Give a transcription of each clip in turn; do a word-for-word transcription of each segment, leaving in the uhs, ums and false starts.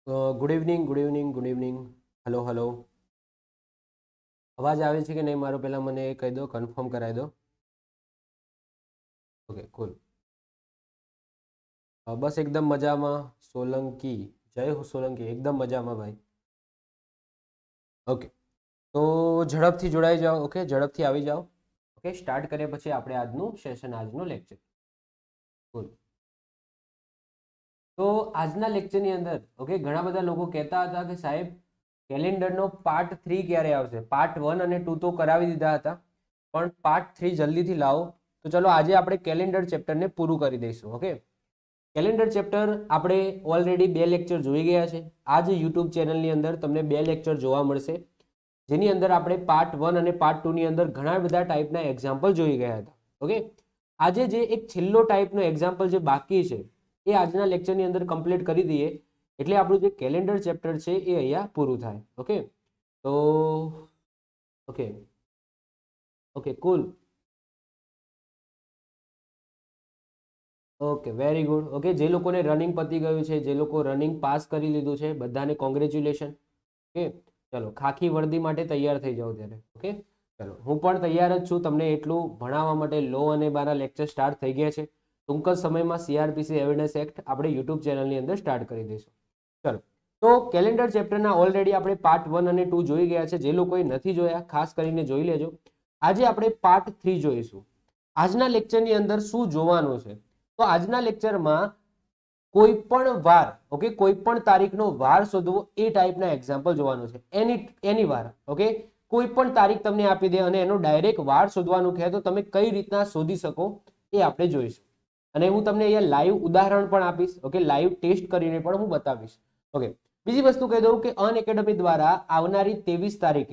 Good evening good evening good evening. Hello hello. અવાજ આવે છે કે નહીં મારો? પહેલાં મને કહી દો, કન્ફર્મ કરાવી દો. ઓકે કુલ. બસ એકદમ મજામાં. સોલંકી, જય હો સોલંકી, એકદમ મજામાં ભાઈ. ઓકે, તો ઝડપથી જોડાઈ જાઓ. ઓકે, ઝડપથી આવી જાઓ. ઓકે, સ્ટાર્ટ કરીએ પછી આપણે આજનું સેશન, આજનું લેક્ચર. કુલ. તો આજના લેક્ચરની અંદર ઓકે ઘણા બધા લોકો કહેતા હતા કે સાહેબ કેલેન્ડરનો પાર્ટ થ્રી ક્યારે આવશે? પાર્ટ વન અને ટુ તો કરાવી દીધા હતા, પણ પાર્ટ થ્રી જલ્દીથી લાવો. તો ચલો આજે આપણે કેલેન્ડર ચેપ્ટરને પૂરું કરી દઈશું. ઓકે, કેલેન્ડર ચેપ્ટર આપણે ઓલરેડી બે લેક્ચર જોઈ ગયા છે. આ જ યુટ્યુબ ચેનલની અંદર તમને બે લેક્ચર જોવા મળશે, જેની અંદર આપણે પાર્ટ વન અને પાર્ટ ટુ ની અંદર ઘણા બધા ટાઈપના એક્ઝામ્પલ જોઈ ગયા હતા. ઓકે, આજે જે એક છેલ્લો ટાઈપનો એક્ઝામ્પલ જે બાકી છે એ આજના લેક્ચરની અંદર કમ્પ્લીટ કરી દઈએ એટલે આપણું જે કેલેન્ડર ચેપ્ટર છે એ અહીંયા પૂરું થાય. ઓકે, તો okay okay cool. Okay, very good. Okay, જે લોકોને રનિંગ પતી ગયું છે, જે લોકો રનિંગ પાસ કરી લીધું છે, બધાને કોંગ્રેચ્યુલેશન. ઓકે, ચલો ખાખી વર્દી માટે તૈયાર થઈ જાઓ ત્યારે. ઓકે, ચલો હું પણ તૈયાર જ છું તમને એટલું ભણાવવા માટે. લો અને બારા લેક્ચર સ્ટાર્ટ થઈ ગયા છે. ટૂંક જ સમયમાં સીઆરપીસી એવિડન્સ એક્ટ આપણે યુટ્યુબ ચેનલની અંદર સ્ટાર્ટ કરી દઈશું. ચલો, તો કેલેન્ડર ચેપ્ટરના ઓલરેડી આપણે પાર્ટ વન અને ટુ જોઈ ગયા છે. જે લોકોએ નથી જોયા ખાસ કરીને જોઈ લેજો. આજે આપણે પાર્ટ થ્રી જોઈશું. આજના લેક્ચરની અંદર શું જોવાનું છે? તો આજના લેક્ચરમાં કોઈ પણ વાર, ઓકે, કોઈ પણ તારીખનો વાર શોધવો એ ટાઈપના એક્ઝામ્પલ જોવાનું છે. એની એની વાર, ઓકે, કોઈ પણ તારીખ તમને આપી દે અને એનો ડાયરેક્ટ વાર શોધવાનું કહે તો તમે કઈ રીતના શોધી શકો એ આપણે જોઈશું. અને હું તમને અહીંયા લાઈવ ઉદાહરણ પણ આપીશ. ઓકે, લાઈવ ટેસ્ટ કરીને પણ હું બતાવીશ. ઓકે, બીજી વસ્તુ કહી દઉં કે અનએકેડમી દ્વારા આવનારી ત્રેવીસ તારીખે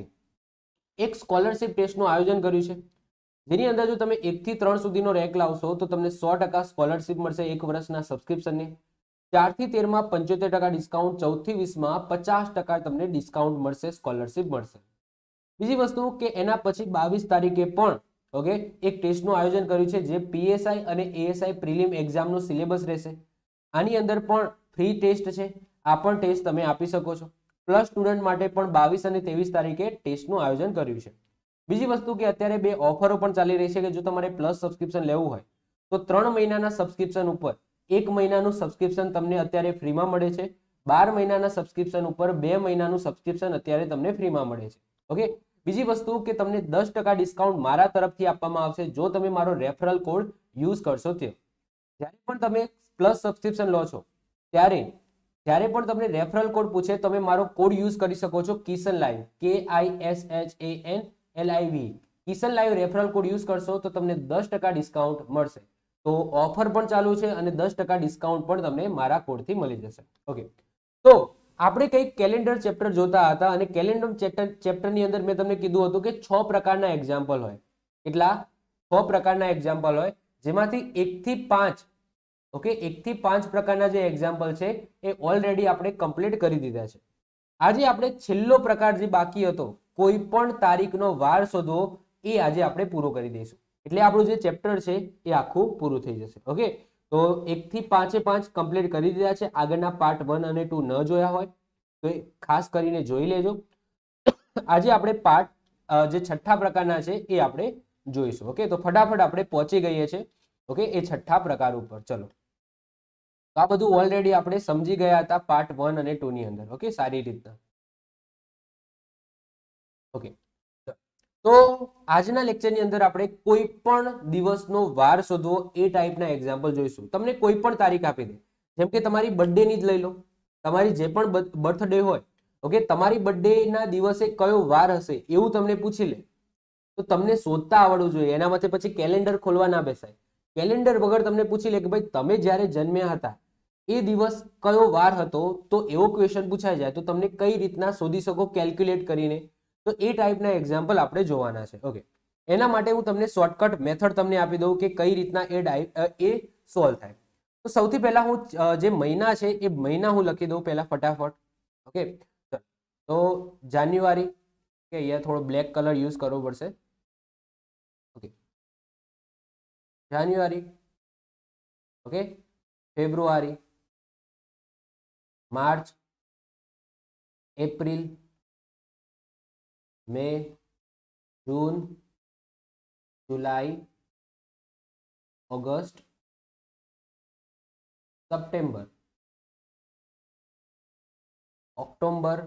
એક સ્કોલરશિપ ટેસ્ટનું આયોજન કર્યું છે, જેની અંદર જો તમે એક થી ત્રણ સુધીનો રેન્ક લાવશો તો તમને સો ટકા સ્કોલરશિપ મળશે એક વર્ષના સબસ્ક્રિપ્શનની. ચાર થી તેર માં પંચોતેર ટકા ડિસ્કાઉન્ટ, ચૌદ થી વીસ માં પચાસ ટકા તમને ડિસ્કાઉન્ટ મળશે, સ્કોલરશિપ મળશે. બીજી વસ્તુ કે એના પછી બાવીસ તારીખે પણ ઓકે એક ટેસ્ટનું આયોજન કર્યું છે જે પીએસઆઈ અને એએસઆઈ પ્રિલિમ એક્ઝામનો સિલેબસ રહેશે. આની અંદર પણ ફ્રી ટેસ્ટ છે. આ પણ ટેસ્ટ તમે આપી શકો છો. પ્લસ સ્ટુડન્ટ માટે પણ બાવીસ અને ત્રેવીસ તારીખે ટેસ્ટનું આયોજન કર્યું છે. બીજી વસ્તુ કે અત્યારે બે ઓફરો પણ ચાલી રહી છે કે જો તમારે પ્લસ સબસ્ક્રિપ્શન લેવું હોય તો ત્રણ મહિનાના સબસ્ક્રિપ્શન ઉપર એક મહિનાનું સબસ્ક્રિપ્શન તમને અત્યારે ફ્રીમાં મળે છે. બાર મહિનાના સબસ્ક્રિપ્શન ઉપર બે મહિનાનું સબસ્ક્રિપ્શન અત્યારે તમને ફ્રીમાં મળે છે. ઓકે, બીજી વસ્તુ કે તમને દસ ટકા ડિસ્કાઉન્ટ મારા તરફથી આપવામાં આવશે જો તમે મારો રેફરલ કોડ યુઝ કરશો. તે જ્યારે પણ તમે પ્લસ સબસ્ક્રિપ્શન લો છો ત્યારે જ્યારે પણ તમને રેફરલ કોડ પૂછે તમે મારો કોડ યુઝ કરી શકો છો, કિશન લાઈવ, કે I S H A N L I V. Kishan live referral code use કરશો તો તમને દસ ટકા ડિસ્કાઉન્ટ મળશે. તો ઓફર પણ ચાલુ છે અને દસ ટકા ડિસ્કાઉન્ટ પણ તમને મારા કોડથી મળી જશે. ઓકે, તો આપણે કઈ કેલેન્ડર ચેપ્ટર જોતા હતા અને કેલેન્ડર ચેપ્ટર ચેપ્ટરની અંદર મેં તમને કીધું હતું કે છ પ્રકારના એક્ઝામ્પલ હોય. કેટલા? છ પ્રકારના એક્ઝામ્પલ હોય, જેમાંથી એક થી પાંચ ઓકે એક થી પાંચ પ્રકારના જે એક્ઝામ્પલ છે એ ઓલરેડી આપણે કમ્પ્લીટ કરી દીધા છે. આજે આપણે છેલ્લો પ્રકાર જે બાકી હતો કોઈ પણ તારીખનો વાર શોધવો એ આજે આપણે પૂરો કરી દઈશું. એટલે આપણું જે ચેપ્ટર છે એ આખું પૂરું થઈ જશે. ઓકે, તો એક થી પાંચે પાંચ કમ્પ્લીટ કરી દીધા છે. આગળના પાર્ટ વન અને ટુ ન જોયા હોય તો એ ખાસ કરીને જોઈ લેજો. આજે આપણે પાર્ટ જે છઠ્ઠા પ્રકારના છે એ આપણે જોઈશું. ઓકે, તો ફટાફટ આપણે પહોંચી ગઈએ છીએ ઓકે એ છઠ્ઠા પ્રકાર ઉપર. ચલો, તો આ બધું ઓલરેડી આપણે સમજી ગયા હતા પાર્ટ વન અને ટુ ની અંદર. ઓકે, સારી રીતના. ઓકે, તો આજના લેક્ચરની અંદર આપણે કોઈ પણ દિવસનો વાર શોધવો એ ટાઈપના એક્ઝામ્પલ જોઈશું. તમને કોઈ પણ તારીખ આપી દે, જેમ કે તમારી બર્થડે ની જ લઈ લો. તમારી જે પણ બર્થડે હોય ઓકે, તમારી બર્થડે ના દિવસે કયો વાર હશે એવું તમને પૂછી લે તો તમને શોધતા આવડવું જોઈએ. એના માટે પછી કેલેન્ડર ખોલવા ના બેસાય. કેલેન્ડર વગર તમને પૂછી લે કે ભાઈ તમે જ્યારે જન્મ્યા હતા એ દિવસ કયો વાર હતો, તો એવો ક્વેશ્ચન પૂછાઈ જાય તો તમને કઈ રીતના શોધી શકો કેલ્ક્યુલેટ કરીને, તો એ ટાઈપના એક્ઝામ્પલ આપણે જોવાના છે. ઓકે, એના માટે હું તમને શોર્ટકટ મેથડ તમને આપી દઉં કે કઈ રીતના એ ડાઈ એ સોલ્વ થાય. તો સૌથી પહેલા હું જે મહિના છે એ મહિના હું લખી દઉં પહેલા ફટાફટ. ઓકે, તો જાન્યુઆરી, કે અહીંયા થોડો બ્લેક કલર યુઝ કરવો પડશે. Okay, January, okay, February, March, April, May, June, July, August, September, October,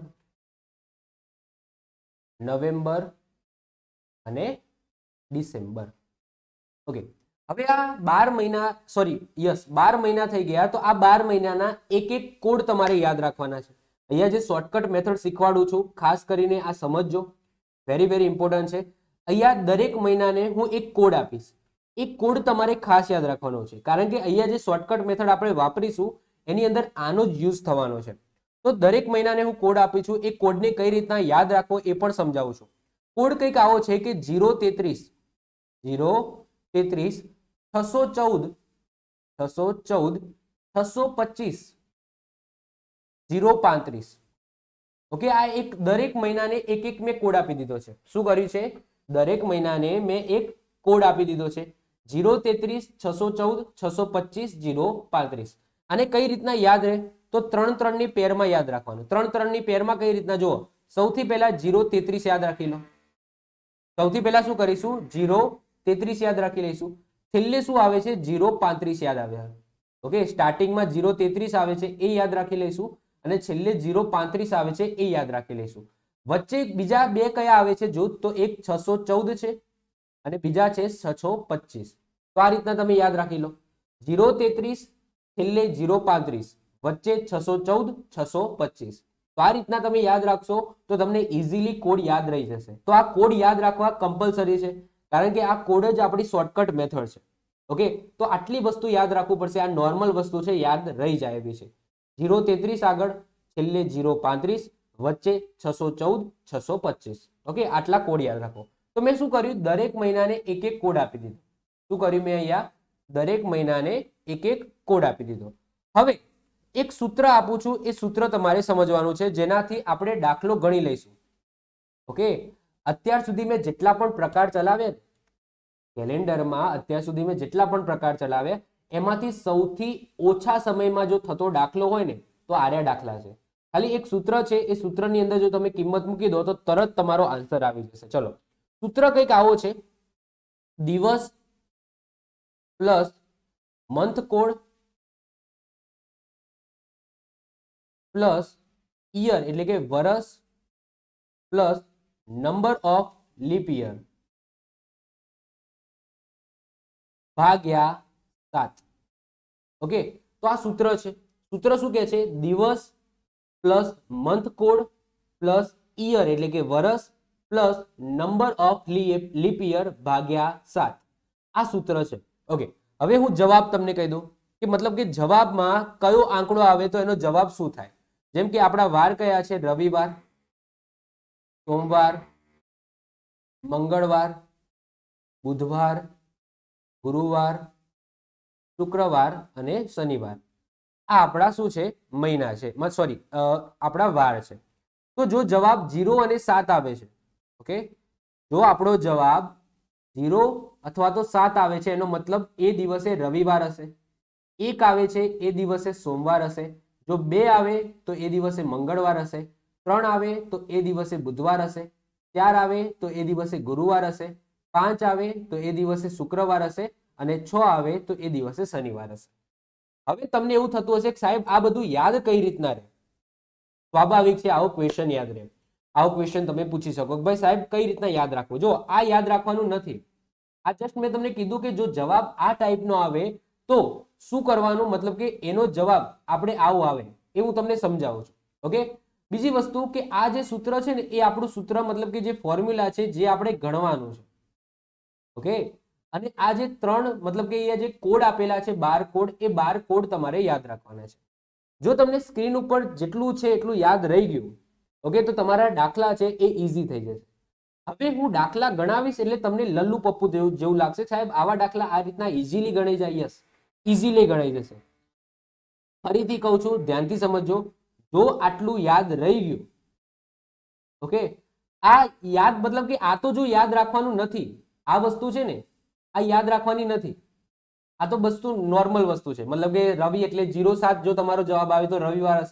November અને ડિસેમ્બર. ઓકે, હવે આ બાર મહિના સોરી યસ બાર મહિના થઈ ગયા. તો આ બાર મહિનાના એક એક કોડ તમારે યાદ રાખવાના છે. અહીંયા જે શોર્ટકટ મેથડ શીખવાડું છું ખાસ કરીને આ સમજજો, વેરી વેરી ઇમ્પોર્ટન્ટ છે. અહીંયા દરેક મહિનાને હું એક કોડ આપીશ. એક કોડ તમારે ખાસ યાદ રાખવાનો છે, કારણ કે અહીંયા જે શોર્ટકટ મેથડ આપણે વાપરીશું એની અંદર આનો જ યુઝ થવાનો છે. તો દરેક મહિનાને હું કોડ આપી છું. એ કોડને કઈ રીતના યાદ રાખવો એ પણ સમજાવું છું. કોડ કંઈક આવો છે કે જીરો તેત્રીસ જીરો તેત્રીસ છસો ચૌદ છસો ચૌદ છસો પચીસ જીરો પાંત્રીસ. ઓકે, આ એક દરેક મહિનાને એક એક મેં કોડ આપી દીધો છે. શું કર્યું છે? દરેક મહિનાને મેં એક કોડ આપી દીધો છે. જીરો તેત્રીસ છસો ચૌદ છસો પચીસ જીરો પાંત્રીસ. આને કઈ રીતના યાદ રહે? તો ત્રણ ત્રણ ની પેરમાં યાદ રાખવાનું. ત્રણ ત્રણ ની પેરમાં કઈ રીતના જુઓ, સૌથી પહેલા જીરો તેત્રીસ યાદ રાખી લો. સૌથી પહેલા શું કરીશું? જીરો તેત્રીસ યાદ રાખી લઈશું. છેલ્લે શું આવે છે? જીરો પાંત્રીસ યાદ આવે. ઓકે, સ્ટાર્ટિંગમાં જીરો તેત્રીસ આવે છે એ યાદ રાખી લઈશું અને છેલ્લે જીરો પાંત્રીસ આવે છે એ યાદ રાખી લઈશું. વચ્ચે બીજા બે કયા આવે છે જો? તો એક છસો ચૌદ છે અને બીજા છે છસો પચીસ. તો આ રીતના તમે યાદ રાખી લો. જીરો તેત્રીસ છેલ્લે જીરો પાંત્રીસ વચ્ચે છસો ચૌદ છસો પચીસ. તો આ રીતના તમે યાદ રાખશો તો તમને ઇઝીલી કોડ યાદ રહી જશે. તો આ કોડ યાદ રાખવા કમ્પલસરી છે, કારણ કે આ કોડ જ આપણી શોર્ટકટ મેથડ છે. ઓકે, તો આટલી વસ્તુ યાદ રાખવું પડશે. આ નોર્મલ વસ્તુ છે, યાદ રહી જાય એવી છે. જીરો તેત્રીસ આગળ, છેલ્લે જીરો પાંત્રીસ વચ્ચે છસો ચૌદ છસો પચીસ. ઓકે, આટલા કોડ યાદ રાખો. તો મેં શું કર્યું? દરેક મહિનાને એક એક કોડ આપી દીધો. શું કર્યું મેં? અહીંયા દરેક મહિનાને એક એક કોડ આપી દીધો. હવે એક સૂત્ર આપું છું, એ સૂત્ર તમારે સમજવાનું છે, જેનાથી આપણે દાખલો ગણી લઈશું. ઓકે, અત્યાર સુધી મેં જેટલા પણ પ્રકાર ચલાવ્યા કેલેન્ડરમાં, અત્યાર સુધી મેં જેટલા પણ પ્રકાર ચલાવ્યા એમાંથી સૌથી ઓછા સમયમાં જો થતો દાખલો હોય ને તો આર્યા દાખલા છે. ખાલી એક સૂત્ર છે, એ સૂત્રની અંદર જો તમે કિંમત મૂકી દો તો તરત તમારો આન્સર આવી જશે. ચલો, સૂત્ર કંઈક આવો છે: દિવસ plus month code plus year એટલે કે વર્ષ plus number of leap year ભાગ્યા સાત. ઓકે, તો આ સૂત્ર છે. સૂત્ર શું કહે છે? દિવસ plus month code plus year એટલે કે વર્ષ plus number of leap year ભાગ્યા સાત. આ સૂત્ર છે. ઓકે, હવે હું જવાબ તમને કહી દઉં કે મતલબ કે જવાબમાં કયો આંકડો આવે તો એનો જવાબ શું થાય. જેમ કે આપણા વાર કયા છે? રવિવાર, સોમવાર, મંગળવાર, બુધવાર, ગુરુવાર, શુક્રવાર અને શનિવાર. આ આપણા શું છે? મહિના છે, સોરી આપણા વાર છે. તો જો જવાબ જીરો અને સાત આવે છે, ઓકે, જો આપણો જવાબ જીરો અથવા તો સાત આવે છે એનો મતલબ એ દિવસે રવિવાર હશે. એક આવે છે એ દિવસે સોમવાર હશે. જો બે આવે તો એ દિવસે મંગળવાર હશે. ત્રણ આવે તો એ દિવસે બુધવાર હશે. ચાર આવે તો એ દિવસે ગુરુવાર હશે. પાંચ આવે તો એ દિવસે શુક્રવાર હશે અને છ આવે તો એ દિવસે શનિવાર હશે. હવે તમને એવું થતું હશે કે સાહેબ આ બધું યાદ કઈ રીતના રહે? સ્વાભાવિક છે, આવો ક્વેશ્ચન યાદ રહે. આવો ક્વેશ્ચન તમે પૂછી શકો કે ભાઈ સાહેબ કઈ રીતના યાદ રાખવું? જો આ યાદ રાખવાનું નથી. આ જસ્ટ મેં તમને કીધું કે જો જવાબ આ ટાઈપનો આવે તો શું કરવાનું, મતલબ કે એનો જવાબ આપણે આવો આવે એ હું તમને સમજાવું છું. ઓકે, બીજી વસ્તુ કે આ જે સૂત્ર છે ને એ આપણું સૂત્ર મતલબ કે જે ફોર્મ્યુલા છે જે આપણે ગણવાનું છે. ઓકે, અને આ જે ત્રણ મતલબ કે અહીંયા જે કોડ આપેલા છે બાર કોડ, એ બાર કોડ તમારે યાદ રાખવાના છે. જો તમને સ્ક્રીન ઉપર જેટલું છે એટલું યાદ રહી ગયું, ઓકે, તો તમારા દાખલા છે એ ઈઝી થઈ જશે. હવે હું દાખલા ગણાવીશ એટલે તમને લલ્લુ પપ્પુ જેવું જેવું લાગશે સાહેબ આવા દાખલા આ રીતના ઈઝીલી ગણાઈ જાય. યસ, ઈઝીલી ગણાઈ જશે. ફરીથી કહું છું, ધ્યાનથી સમજજો. જો આટલું યાદ રહી ગયું, ઓકે, આ યાદ મતલબ કે આ તો જો યાદ રાખવાનું નથી, આ વસ્તુ છે ને આ યાદ રાખવાની નથી. આ તો વસ્તુ નોર્મલ વસ્તુ છે. મતલબ કે રવિ એટલે જીરો સાત જો તમારો જવાબ આવે તો રવિવાર હશે.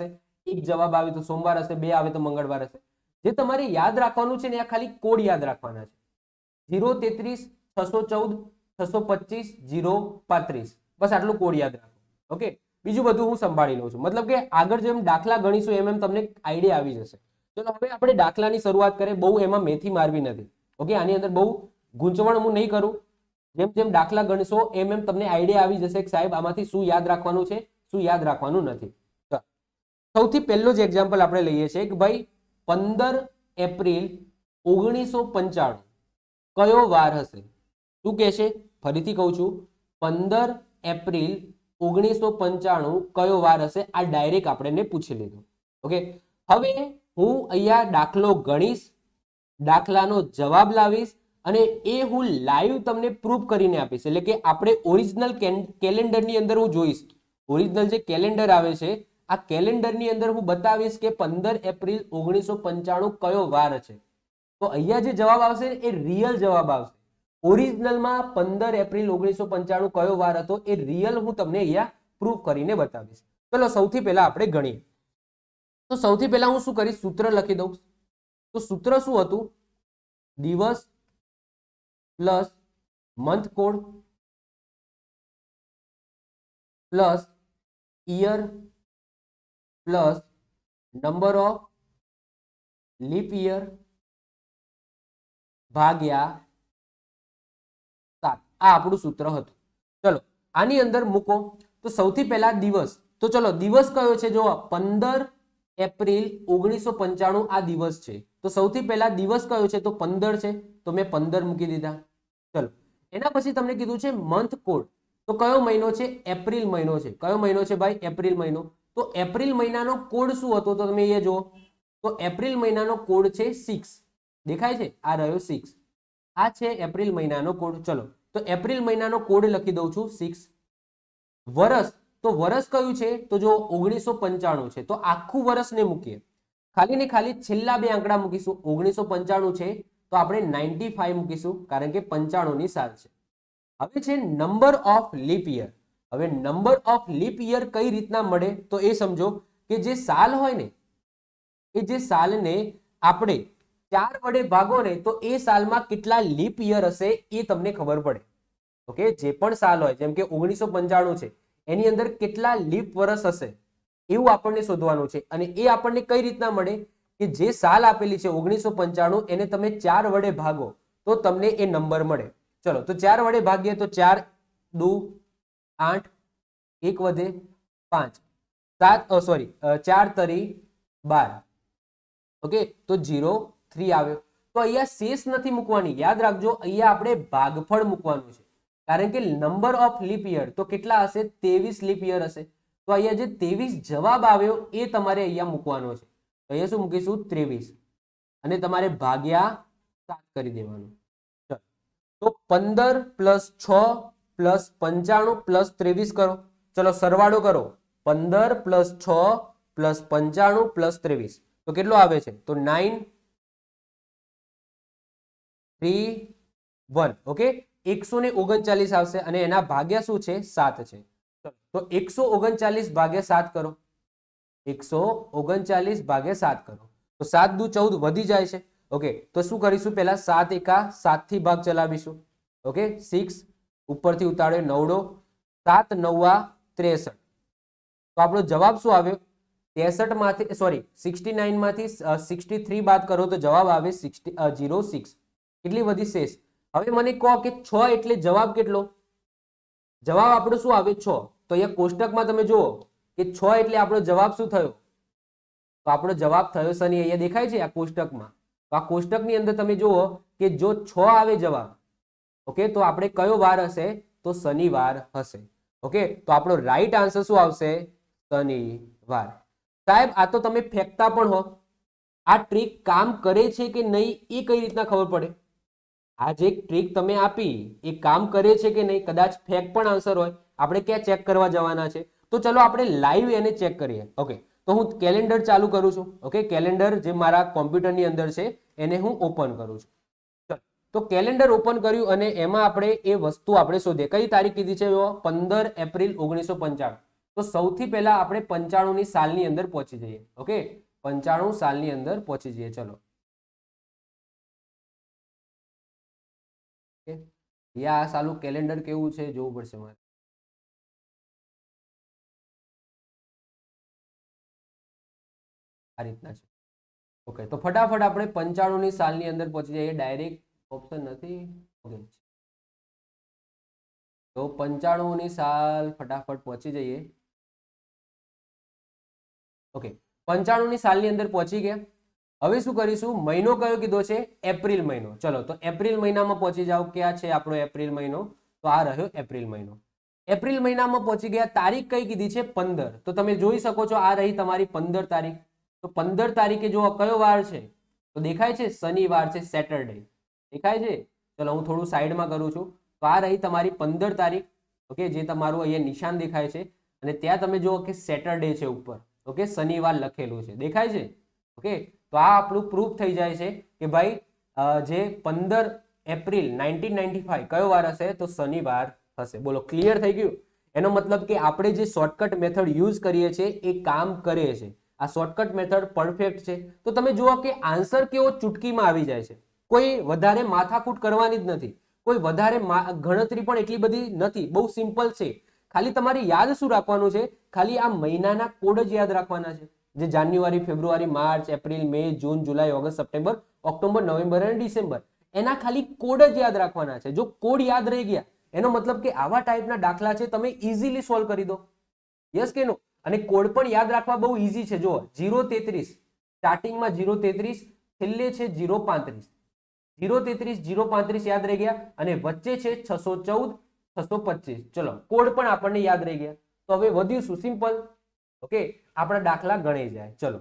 એક જવાબ આવે તો સોમવાર હશે, બે આવે તો મંગળવાર હશે. જે તમારે યાદ રાખવાનું છે ને આ ખાલી કોડ યાદ રાખવાના છે. જીરો તેત્રીસ છસો ચૌદ છસો પચીસ જીરો પાંત્રીસ, બસ આટલું કોડ યાદ રાખો. ઓકે, બીજું બધું હું સંભાળી લઉં છું. મતલબ કે આગળ જેમ દાખલા ગણીશું એમ એમ તમને આઈડિયા આવી જશે. ચલો હવે આપણે દાખલાની શરૂઆત કરીએ. બહુ એમાં મેથી મારવી નથી. ઓકે, આની અંદર બહુ ગૂંચવણ હું નહીં કરું. જેમ જેમ દાખલા ગણશો એમ એમ તમને આઈડિયા આવી જશે કે સાહેબ આમાંથી શું યાદ રાખવાનું છે, શું યાદ રાખવાનું નથી. સૌથી પહેલો જ એક્ઝામ્પલ આપણે લઈએ છીએ કે ભાઈ પંદર એપ્રિલ ઓગણીસો પંચાણું કયો વાર હશે? શું કે છે? ફરીથી કહું છું, પંદર એપ્રિલ ઓગણીસો પંચાણું કયો વાર હશે? આ ડાયરેક્ટ આપણે પૂછી લીધું. ઓકે, હવે હું અહીંયા દાખલો ગણીશ, દાખલાનો જવાબ લાવીશ અને એ હું લાઈવ તમને પ્રૂફ કરીને આપીશ. એટલે કે આપણે ઓરિજિનલ કેલેન્ડરની અંદર હું જોઈશ, ઓરિજિનલ જે કેલેન્ડર આવે છે આ કેલેન્ડરની અંદર હું બતાવીશ કે પંદર એપ્રિલ ઓગણીસો પંચાણું કયો વાર છે. તો અહીંયા જે જવાબ આવશે એ રિયલ જવાબ આવશે. ઓરિજિનલમાં પંદર એપ્રિલ ઓગણીસો પંચાણું કયો વાર હતો એ રિયલ હું તમને અહીંયા પ્રૂફ કરીને બતાવીશ. ચલો સૌથી પહેલા આપણે ગણીએ. તો સૌથી પહેલા હું શું કરીશ? સૂત્ર લખી દઉં. તો સૂત્ર શું હતું? દિવસ plus month code plus year plus number of leap year ભાગ્યા સાત. આ આપણું સૂત્ર હતું. ચલો આની અંદર મૂકો. તો સૌથી પહેલા દિવસ. તો ચલો દિવસ કયો છે? જો પંદર એપ્રિલ ઓગણીસો પંચાણું આ દિવસ છે. તો સૌથી પહેલા દિવસ કયો છે? તો પંદર છે, તો મેં પંદર મૂકી દીધા. ચલો એના પછી તમને કીધું છે મંથ કોડ. તો કયો મહિનો છે? એપ્રિલ મહિનો છે. કયો મહિનો છે ભાઈ? એપ્રિલ મહિનો. તો એપ્રિલ મહિનાનો કોડ શું હતો? તો તમે અહીંયા જુઓ. તો એપ્રિલ મહિનાનો કોડ છે સિક્સ. દેખાય છે? આ રહ્યો સિક્સ. આ છે એપ્રિલ મહિનાનો કોડ. ચલો તો એપ્રિલ મહિનાનો કોડ લખી દઉં છું સિક્સ. વર્ષ. તો વર્ષ કયું છે? તો જો ઓગણીસો પંચાણું છે. તો આખું વર્ષને મૂકીએ. ખાલી ને ખાલી છેલ્લા બે આંકડા મૂકીશું. ઓગણીસો પંચાણું છે તો આપણે નાઇન્ટી ફાઈવ મૂકીશું કારણ કે પંચાણું ની સાલ છે. હવે છે નંબર ઓફ લીપ યર. હવે નંબર ઓફ લીપ યર કઈ રીતના મળે? તો એ સમજો કે જે સાલ હોય ને એ જે સાલને આપણે ચાર વડે ભાગો ને તો એ સાલમાં કેટલા લીપ યર હશે એ તમને ખબર પડે. ઓકે, જે પણ સાલ હોય જેમ કે ઓગણીસો પંચાણું છે એની અંદર કેટલા લીપ વર્ષ હશે એવું આપણને શોધવાનું છે. અને એ આપણને કઈ રીતના મળે કે જે સાલ આપેલી છે ઓગણીસો પંચાણું એને તમે ચાર વડે ભાગો તો તમને એ નંબર મળે. ચલો તો ચાર વડે ભાગીએ તો ચાર દુ આઠ, એક વધે પાંચ, સાત સોરી ચાર તરી બાર. ઓકે, તો જીરો થ્રી આવ્યો. તો અહીંયા શેષ નથી મૂકવાની. યાદ રાખજો અહીંયા આપણે ભાગફળ મૂકવાનું છે કારણ કે નંબર ઓફ લીપ યર તો કેટલા હશે? ત્રેવીસ લીપ યર હશે. તો અહીંયા જે ત્રેવીસ જવાબ આવ્યો એ તમારે અહીંયા મૂકવાનો છે. તો અહીંયા શું મૂકીશું? ત્રેવીસ અને તમારે ભાગ્યા સાત કરી દેવાનું. તો પંદર પ્લસ છ પ્લસ પંચાણું પ્લસ ત્રેવીસ કરો. ચલો સરવાળો કરો. પંદર પ્લસ છ પ્લસ પંચાણું પ્લસ ત્રેવીસ તો કેટલો આવે છે? તો નાઇન થ્રી વન. ઓકે, એકસો ને ઓગણચાલીસ આવશે અને એના ભાગ્યા શું છે? સાત છે. તો એકસો ઓગણચાલીસ ભાગ્યા સાત કરો. એકસો ઓગણચાલીસ ભાગ્યા સાત કરો તો સાત દુ ચૌદ વધી જાય છે. ઓકે, તો શું કરીશું? પહેલા સાત એકા સાત થી ભાગ ચલાવીશું. ઓકે, સિક્સ ઉપરથી ઉતાર્યો નવડો, સાત નવા ત્રેસઠ. તો આપણો જવાબ શું આવ્યો? ત્રેસઠ માંથી સોરી સિક્સટી નાઇન માંથી સિક્સટી થ્રી બાદ કરો તો જવાબ આવે સિક્સટી જીરો સિક્સ. કેટલી વધી? શેષ. હવે મને કહો કે છ એટલે જવાબ કેટલો? જવાબ આપણો શું આવે? છ. તો અહીંયા કોષ્ટકમાં તમે જુઓ કે છ એટલે આપણો જવાબ શું થયો? તો આપણો જવાબ થયો શનિ. અહીંયા દેખાય છે આ કોષ્ટકમાં. તો આ કોષ્ટકની અંદર તમે જુઓ કે જો છ આવે જવાબ, ઓકે, તો આપણે કયો વાર હશે? તો શનિવાર હશે. ઓકે, તો આપણો રાઈટ આન્સર શું આવશે? શનિવાર. સાહેબ આ તો તમે ફેંકતા પણ હો, આ ટ્રીક કામ કરે છે કે નહીં એ કઈ રીતના ખબર પડે? આ જે ટ્રીક તમે આપી એ કામ કરે છે કે નહીં? કદાચ ફેક પણ આન્સર હોય. આપણે ક્યાં ચેક કરવા જવાના છે? તો ચલો આપણે લાઈવ એને ચેક કરીએ. ઓકે, તો હું કેલેન્ડર ચાલુ કરું છું. ઓકે, કેલેન્ડર જે મારા કોમ્પ્યુટરની અંદર છે એને હું ઓપન કરું છું. તો કેલેન્ડર ઓપન કર્યું અને એમાં આપણે એ વસ્તુ આપણે શોધીએ. કઈ તારીખ કીધી છે? પંદર એપ્રિલ ઓગણીસો પંચાણું. તો સૌથી પહેલા આપણે પંચાણું ની સાલની અંદર પહોંચી જઈએ. ઓકે, પંચાણું સાલની અંદર પહોંચી જઈએ. ચલો આ સાલું કેલેન્ડર કેવું છે જોવું પડશે મારે. આ રીતના છે. ઓકે, તો ફટાફટ આપણે પંચાણું ની સાલની અંદર પહોંચી જઈએ. ડાયરેક્ટ ઓપ્શન નથી. ઓકે, તો પંચાણું ની સાલ ફટાફટ પહોંચી જઈએ. ઓકે, પંચાણું ની સાલની અંદર પહોંચી ગયા. હવે શું કરીશું? મહિનો કયો કીધો છે? એપ્રિલ મહિનો. ચલો તો એપ્રિલ મહિનામાં પહોંચી જાઓ. ક્યાં છે આપણો એપ્રિલ મહિનો? તો આ રહ્યો એપ્રિલ મહિનો. એપ્રિલ મહિનામાં પહોંચી ગયા. તારીખ કઈ કીધી છે? પંદર. તો તમે જોઈ શકો છો આ રહી તમારી પંદર તારીખ. તો પંદર તારીખે જો કયો વાર છે? તો દેખાય છે શનિવાર છે, સેટરડે દેખાય છે. ચલો હું થોડું સાઈડમાં કરું છું. તો આ રહી તમારી પંદર તારીખ. ઓકે, જે તમારું અહીંયા નિશાન દેખાય છે અને ત્યાં તમે જુઓ કે સેટરડે છે ઉપર. ઓકે, શનિવાર લખેલું છે દેખાય છે. ઓકે, તો આ આપણું પ્રૂફ થઈ જાય છે કે ભાઈ જે પંદર એપ્રિલ નાઇન્ટીન નાઇન્ટી ફાઈવ કયો વાર હશે? તો શનિવાર હશે. બોલો, ક્લિયર થઈ ગયું? એનો મતલબ કે આપણે જે શોર્ટકટ મેથડ યુઝ કરીએ છીએ એ કામ કરે છે. આ શોર્ટકટ મેથડ પરફેક્ટ છે. તો તમે જુઓ કે આન્સર કેવો ચૂટકીમાં આવી જાય છે. કોઈ વધારે માથાકૂટ કરવાની જ નથી. કોઈ વધારે ગણતરી પણ એટલી બધી નથી. બહુ સિમ્પલ છે. ખાલી તમારે યાદ શું રાખવાનું છે? ખાલી આ મહિનાના કોડ જ યાદ રાખવાના છે. જે January, February, March, April, May, June, July, August, September, October, November અને ડિસેમ્બર. એના ખાલી કોડ જ યાદ રાખવાના છે. જો કોડ યાદ રહી ગયા એનો મતલબ કે આવા ટાઈપના દાખલા છે તમે ઇઝીલી સોલ્વ કરી દો. યસ કે નો? અને કોડ પણ યાદ રાખવા બહુ ઇઝી છે. જો જીરો તેત્રીસ, સ્ટાર્ટિંગમાં જીરો તેત્રીસ, છેલ્લે છે જીરો પાંત્રીસ. જીરો તેત્રીસ, જીરો પાંત્રીસ યાદ રહી ગયા અને વચ્ચે છે છસો ચૌદ, છસો પચીસ. ચલો, કોડ પણ આપણને યાદ રહી ગયા. તો હવે વધ્યું શું? સિમ્પલ. ઓકે, આપણા દાખલા ગણાઈ જાય. ચલો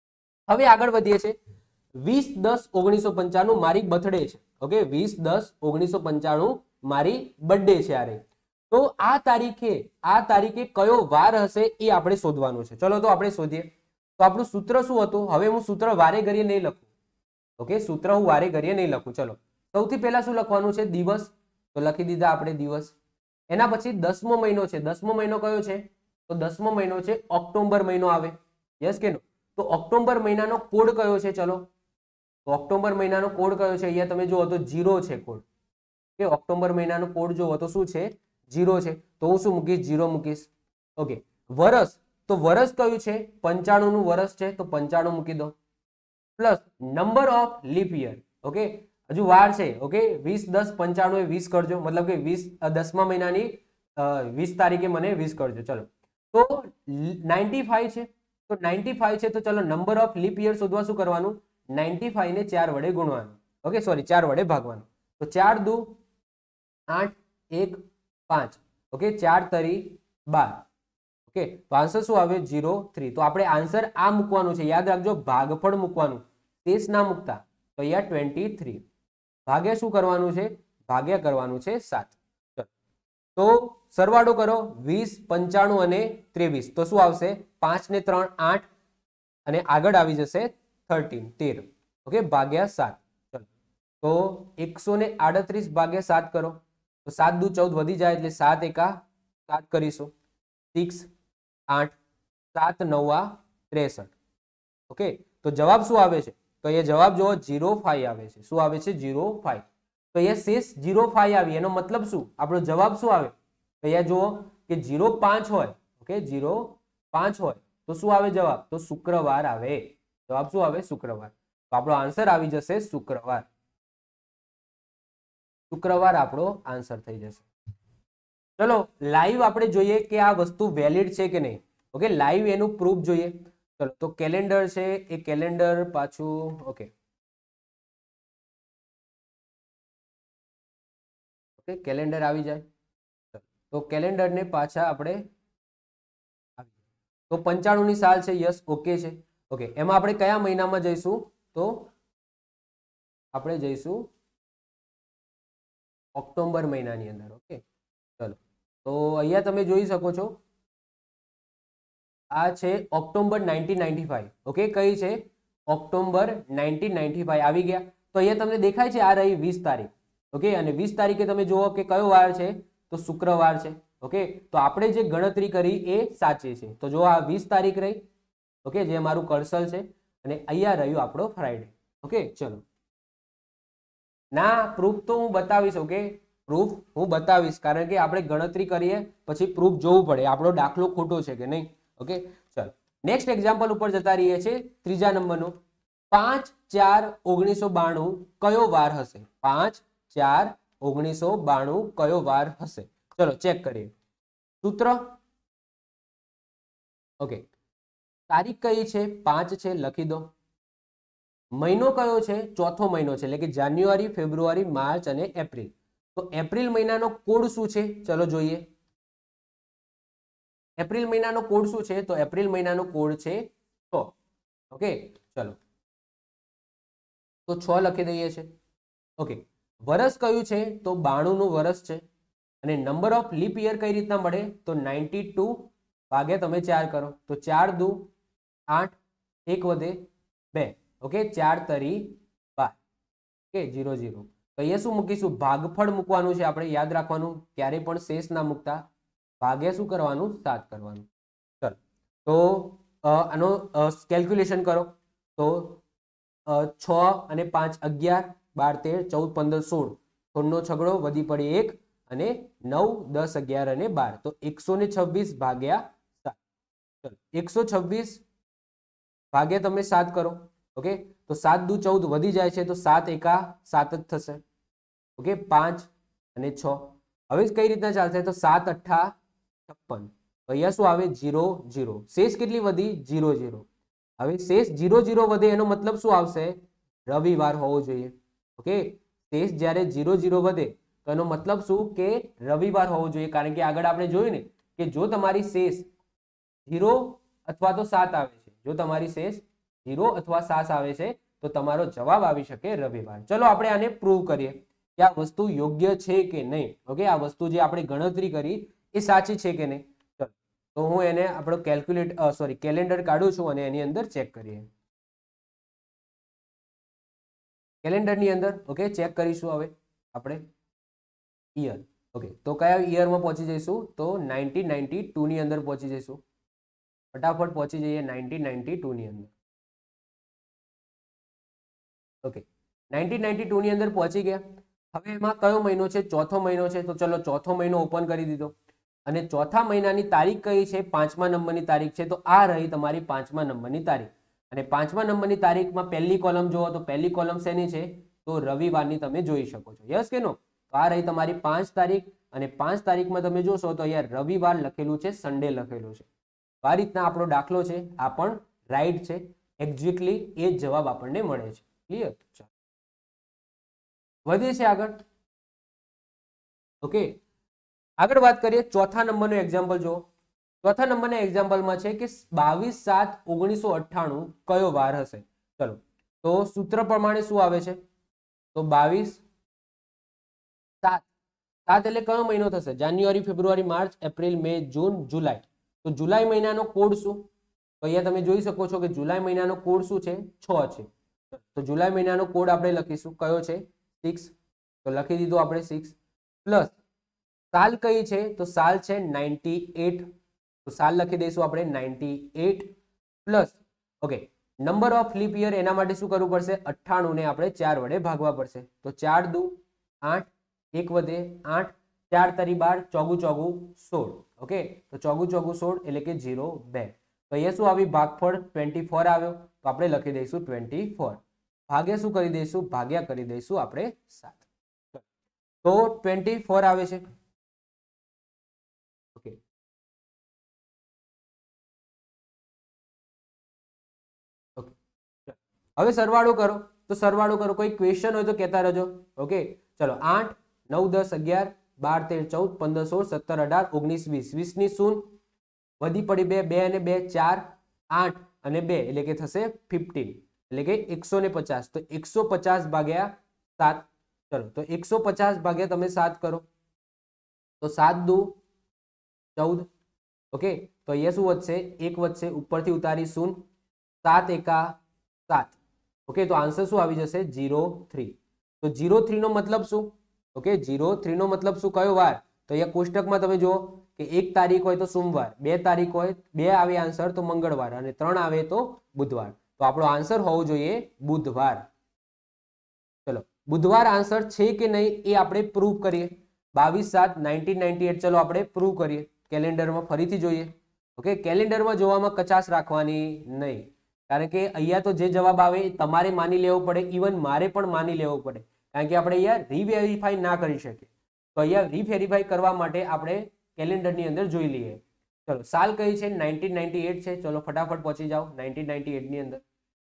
હવે આગળ વધીએ છીએ. વીસ દસ ઓગણીસો પંચાણું મારી બર્થડે છે. ઓકે, વીસ દસ ઓગણીસો પંચાણું મારી બર્થડે છે. આ તો આ તારીખે આ તારીખે કયો વાર હશે એ આપણે શોધવાનું છે. ચલો તો આપણે શોધીએ. તો આપણું સૂત્ર શું હતું? હવે હું સૂત્ર વારે ઘડીએ નહીં લખું. ઓકે, સૂત્ર હું વારે ઘડીએ નહીં લખું. ચલો, સૌથી પહેલા શું લખવાનું છે? દિવસ. તો લખી દીધા આપણે દિવસ. એના પછી દસમો મહિનો છે. દસમો મહિનો કયો છે? તો દસમો મહિનો છે ઓક્ટોબર મહિનો આવે. યસ કે નો? તો ઓક્ટોબર મહિનાનો કોડ કયો છે? ચલો, તો ઓક્ટોબર મહિનાનો કોડ કયો છે? અહીંયા તમે જુઓ તો જીરો છે કોડ. કે ઓક્ટોબર મહિનાનો કોડ જુઓ તો શું છે? જીરો છે. તો હું શું મૂકીશ? જીરો મૂકીશ. ઓકે, વરસ. તો વરસ કયું છે? પંચાણું નું વરસ છે તો પંચાણું મૂકી દો. Plus number of leap year. Okay, હજુ વાર છે. ઓકે, વીસ દસ પંચાણું એ વીસ કરજો. મતલબ કે વીસ દસમા મહિનાની વીસ તારીખે મને વીસ કરજો. ચલો, તો નાઇન્ટી ફાઈવ છે. તો નાઇન્ટી ફાઈવ છે તો ચલો નંબર ઓફ લીપ યર શોધવા શું કરવાનું? નાઇન્ટી ફાઈવ ને ચાર વડે ગુણવાનું. ઓકે, સોરી, ચાર વડે ભાગવાનું. તો ચાર દુ આઠ, એક પાંચ. ઓકે, ચાર તરી બાર. ઓકે, તો આન્સર શું આવે? Zero three. તો આપણે આન્સર આ મૂકવાનું છે. યાદ રાખજો, ભાગફળ મૂકવાનું, શેષ ના મૂકતા. તો અહીંયા ટ્વેન્ટી થ્રી. ભાગ્યા શું કરવાનું છે? ભાગ્યા કરવાનું છે સાત. તો સરવાળો કરો. વીસ, પંચાણું અને ત્રેવીસ. તો શું આવશે? પાંચ ને ત્રણ આઠ અને આગળ આવી જશે થર્ટીન તેર. ઓકે, ભાગ્યા સાત. તો એકસો ને આડત્રીસ ભાગ્યા સાત કરો. તો સાત દુ ચૌદ વધી જાય એટલે સાત એકા સાત કરીશું. સિક્સ આઠ, સાત નવા ત્રેસઠ. ઓકે, તો જવાબ શું આવે છે? તો અહીંયા જવાબ જુઓ જીરો ફાઈવ આવે છે. શું આવે છે? Zero five. તો અહીંયા શેષ જીરો ફાઈવ આવી. એનો મતલબ શું? આપણો જવાબ શું આવે? તો અહીંયા જુઓ કે જીરો પાંચ હોય. ઓકે, જીરો પાંચ હોય તો શું આવે જવાબ? તો શુક્રવાર આવે. જવાબ શું આવે? શુક્રવાર. તો આપણો આન્સર આવી જશે શુક્રવાર. શુક્રવાર આપણો આન્સર થઈ જશે. ચલો લાઈવ આપણે જોઈએ કે આ વસ્તુ વેલિડ છે કે નહીં. ઓકે, લાઈવ એનું પ્રૂફ જોઈએ. ચલો, તો કેલેન્ડર છે એ કેલેન્ડર પાછું. ઓકે ઓકે કેલેન્ડર આવી જાય. તો કેલેન્ડર ને પાછા આપણે તો પંચાણું ની સાલ છે. યસ, ઓકે છે. ઓકે, એમાં આપણે કયા મહિનામાં જઈશું? તો આપણે જઈશું ઓક્ટોબર મહિનાની અંદર. ઓકે, ચલો તો અહીંયા તમે જોઈ શકો છો આ છે October nineteen ninety five. Okay, કઈ છે? ઓક્ટોબર નાઇન્ટીન નાઇન્ટી ફાઈવ આવી ગયા. તો અહીંયા તમને દેખાય છે આ રહી વીસ તારીખ. ઓકે, અને વીસ તારીખે તમે જુઓ કે કયો વાર છે? તો શુક્રવાર છે. ઓકે, તો આપણે જે ગણતરી કરી એ સાચી છે. તો જો આ વીસ તારીખ રહી, ઓકે, જે મારું કર્સર છે, અને અહીંયા રહ્યું આપણો ફ્રાઈડે. ઓકે, ચલો ના પ્રૂફ તો હું બતાવીશ. ઓકે, પ્રૂફ હું બતાવીશ, કારણ કે આપણે ગણતરી કરીએ પછી પ્રૂફ જોવું પડે આપણો દાખલો ખોટો છે કે નહીં. ઓકે, ચલો નેક્સ્ટ એક્ઝામ્પલ ઉપર જતા રહીએ છીએ. ત્રીજા નંબરનું, પાંચ ચાર ઓગણીસો બાણું કયો વાર હશે? પાંચ ચાર ઓગણીસો બાણું કયો વાર હશે? ચલો ચેક કરીએ સૂત્ર. ઓકે, તારીખ કઈ છે? પાંચ છે, લખી દો. મહિનો કયો છે? ચોથો મહિનો છે, એટલે કે જાન્યુઆરી, ફેબ્રુઆરી, માર્ચ અને એપ્રિલ. તો એપ્રિલ મહિનાનો કોડ શું છે? ચલો જોઈએ. એપ્રિલ મહિનાનો કોડ શું છે? તો એપ્રિલ મહિનાનો કોડ છે છ. ઓકે, ચલો તો છ લખી દઈએ છે. ઓકે, વર્ષ કયું છે? તો બાણું નું વર્ષ છે. અને નંબર ઓફ લીપ યર કઈ રીતના મળે? તો નાઇન્ટી ટુ ભાગ્યા તમે ચાર કરો, તો ચાર દુ આઠ, એક વધે બે. ઓકે, ચાર તરી બાર. Okay, zero zero. તો અહીંયા શું મૂકીશું? ભાગફળ મૂકવાનું છે. આપણે યાદ રાખવાનું, ક્યારેય પણ શેષ ના મૂકતા, ભાગ્યા શું કરવાનું? સાત કરવાનું. ચલો તો આનો કેલ્ક્યુલેશન કરો. તો છ અને પાંચ અગિયાર, બાર તેર ચૌદ પંદર સોળ, સોળનો છગડો વધી પડી એક, અને નવ દસ અગિયાર અને બાર, તો એકસો ને છવ્વીસ ભાગ્યા સાત. ચલો એકસો છવ્વીસ ભાગ્યા તમે સાત કરો. ઓકે, તો સાત દુ ચૌદ વધી જાય છે, તો સાત એકા સાત જ થશે. ઓકે, પાંચ અને છ. હવે કઈ રીતના ચાલશે? તો સાત અઠ્ઠા છપ્પન. તો અહીંયા શું આવે? Zero zero. શેષ કેટલી વધી? Zero zero. હવે શેષ જીરો જીરો વધે એનો મતલબ શું આવશે? રવિવાર હોવો જોઈએ. ઓકે, શેષ જ્યારે જીરો જીરો વધે તો એનો મતલબ શું? કે રવિવાર હોવો જોઈએ. કારણ કે આગળ આપણે જોયું ને કે જો તમારી શેષ જીરો અથવા તો સાત આવે છે, જો તમારી શેષ જીરો અથવા સાત આવે છે, તો તમારો જવાબ આવી શકે રવિવાર. ચલો આપણે આને પ્રૂવ કરીએ કે આ વસ્તુ યોગ્ય છે કે નહીં. ઓકે, આ વસ્તુ જે આપણે ગણતરી કરી એ સાચી છે કે નહીં. ચલો તો હું એને આપણો કેલ્ક્યુલેટ સોરી કેલેન્ડર કાઢું છું અને એની અંદર ચેક કરીએ. કેલેન્ડરની અંદર ઓકે ચેક કરીશું હવે આપણે યર. ઓકે, તો કયા યરમાં પહોંચી જઈશું? તો નાઇન્ટીન નાઇન્ટી ટુ ની અંદર પહોંચી જઈશું. ફટાફટ પહોંચી જઈએ નાઇન્ટીન નાઇન્ટી ટુ ની અંદર. ઓકે, નાઇન્ટીન નાઇન્ટી ટુ ની અંદર પહોંચી ગયા. હવે એમાં કયો મહિનો છે? ચોથો મહિનો છે. તો ચલો ચોથો મહિનો ઓપન કરી દીધો, અને ચોથા મહિનાની તારીખ કઈ છે? પાંચમા નંબરની તારીખ છે. તો આ રહી તમારી પાંચમા નંબરની તારીખ. અને પાંચમા નંબરની તારીખમાં પહેલી કોલમ જુઓ, તો પહેલી કોલમ શેની છે? તો રવિવારની તમે જોઈ શકો છો. યસ કે નો? તો આ રહી તમારી પાંચ તારીખ, અને પાંચ તારીખમાં તમે જોશો તો અહીંયા રવિવાર લખેલું છે, સન્ડે લખેલું છે. આ રીતના આપણો દાખલો છે, આ પણ રાઈટ છે. એક્ઝેક્ટલી એ જ જવાબ આપણને મળે છે. ક્લિયર? ચાલો વધીએ છે આગળ. ઓકે, આગળ વાત કરીએ ચોથા નંબરનું એક્ઝામ્પલ જુઓ. ચોથા નંબરના એક્ઝામ્પલમાં છે કે બાવીસ સાત ઓગણીસો અઠ્ઠાણું કયો વાર હશે? ચલો તો સૂત્ર પ્રમાણે શું આવે છે? તો બાવીસ સાત, સાત એટલે કયો મહિનો થશે? January, February, March, April, May, June, July. તો જુલાઈ મહિનાનો કોડ શું? તો અહીંયા તમે જોઈ શકો છો કે જુલાઈ મહિનાનો કોડ શું છે? છ છે. તો જુલાઈ મહિનાનો કોડ આપણે લખીશું, કયો છે? સિક્સ. તો લખી દીધું આપણે સિક્સ. પ્લસ સાલ કઈ છે? તો સાલ છે નાઇન્ટી એટ. તો સાલ લખી દઈશું આપણે ninety eight. Plus okay, number of leap year એના માટે શું કરવું પડશે? અઠ્ઠાણું ને આપણે ચાર વડે ભાગવા પડશે. તો ચાર દુ આઠ, એક વધે આઠ, ચાર તરી બાર, ચોગું ચોગું સોળ. ઓકે, તો ચોગું ચોગું સોળ એટલે કે જીરો બે. તો અહીંયા શું આવી? ભાગફળ ટ્વેન્ટી ફોર આવ્યો. તો આપણે લખી દઈશું ટ્વેન્ટી ફોર. ભાગ્યા શું કરી દઈશું? ભાગ્યા કરી દઈશું આપણે સાત. તો ટ્વેન્ટી ફોર આવે છે. ઓકે, ઓકે, હવે સરવાળો કરો. તો સરવાળો કરો, કોઈ ક્વેશ્ચન હોય તો કહેતા રહેજો. ઓકે, ચલો આઠ નવ દસ અગિયાર બાર તેર ચૌદ પંદર સોળ સત્તર અઢાર ઓગણીસ વીસ, વીસ ની શૂન્ય વધી પડી બે, બે અને બે ચાર, આઠ અને બે એટલે કે થશે ફિફ્ટીન, એટલે કે એકસો ને પચાસ. તો એકસો પચાસ ભાગ્યા સાત. ચલો તો એકસો પચાસ ભાગ્યા તમે સાત કરો, તો સાત દુ ચૌદ. ઓકે, તો અહીંયા શું વધશે? એક વધશે, ઉપરથી ઉતારી શૂન્ય, સાત એકા સાત. ઓકે, તો આન્સર શું આવી જશે? Zero three. તો જીરો થ્રી નો મતલબ શું? ઓકે, જીરો થ્રી નો મતલબ શું? કયો વાર? તો અહીંયા કોષ્ટકમાં તમે જુઓ કે એક તારીખ હોય તો સોમવાર, બે તારીખ હોય, બે આવે આન્સર તો મંગળવાર અને ત્રણ આવે તો બુધવાર. તો આપણો આન્સર હોવો જોઈએ બુધવાર. ચલો બુધવાર આન્સર છે કે નહીં એ આપણે પ્રૂવ કરીએ. બાવીસ સાત નાઇન્ટીન નાઇન્ટી એટ ચલો આપણે પ્રૂવ કરીએ. કેલેન્ડરમાં ફરીથી જોઈએ. ઓકે, કેલેન્ડરમાં જોવામાં કચાશ રાખવાની નહીં, કારણ કે અહીંયા તો જે જવાબ આવે એ તમારે માની લેવો પડે, ઇવન મારે પણ માની લેવો પડે, કારણ કે આપણે અહીંયા રીવેરીફાઈ ના કરી શકીએ. તો અહીંયા રીવેરીફાઈ કરવા માટે આપણે કેલેન્ડરની અંદર જોઈ લઈએ. ચલો સાલ કઈ છે? નાઇન્ટીન નાઇન્ટી એટ છે. ચલો ફટાફટ પહોંચી જાઓ નાઇન્ટીન નાઇન્ટી એટ ની અંદર.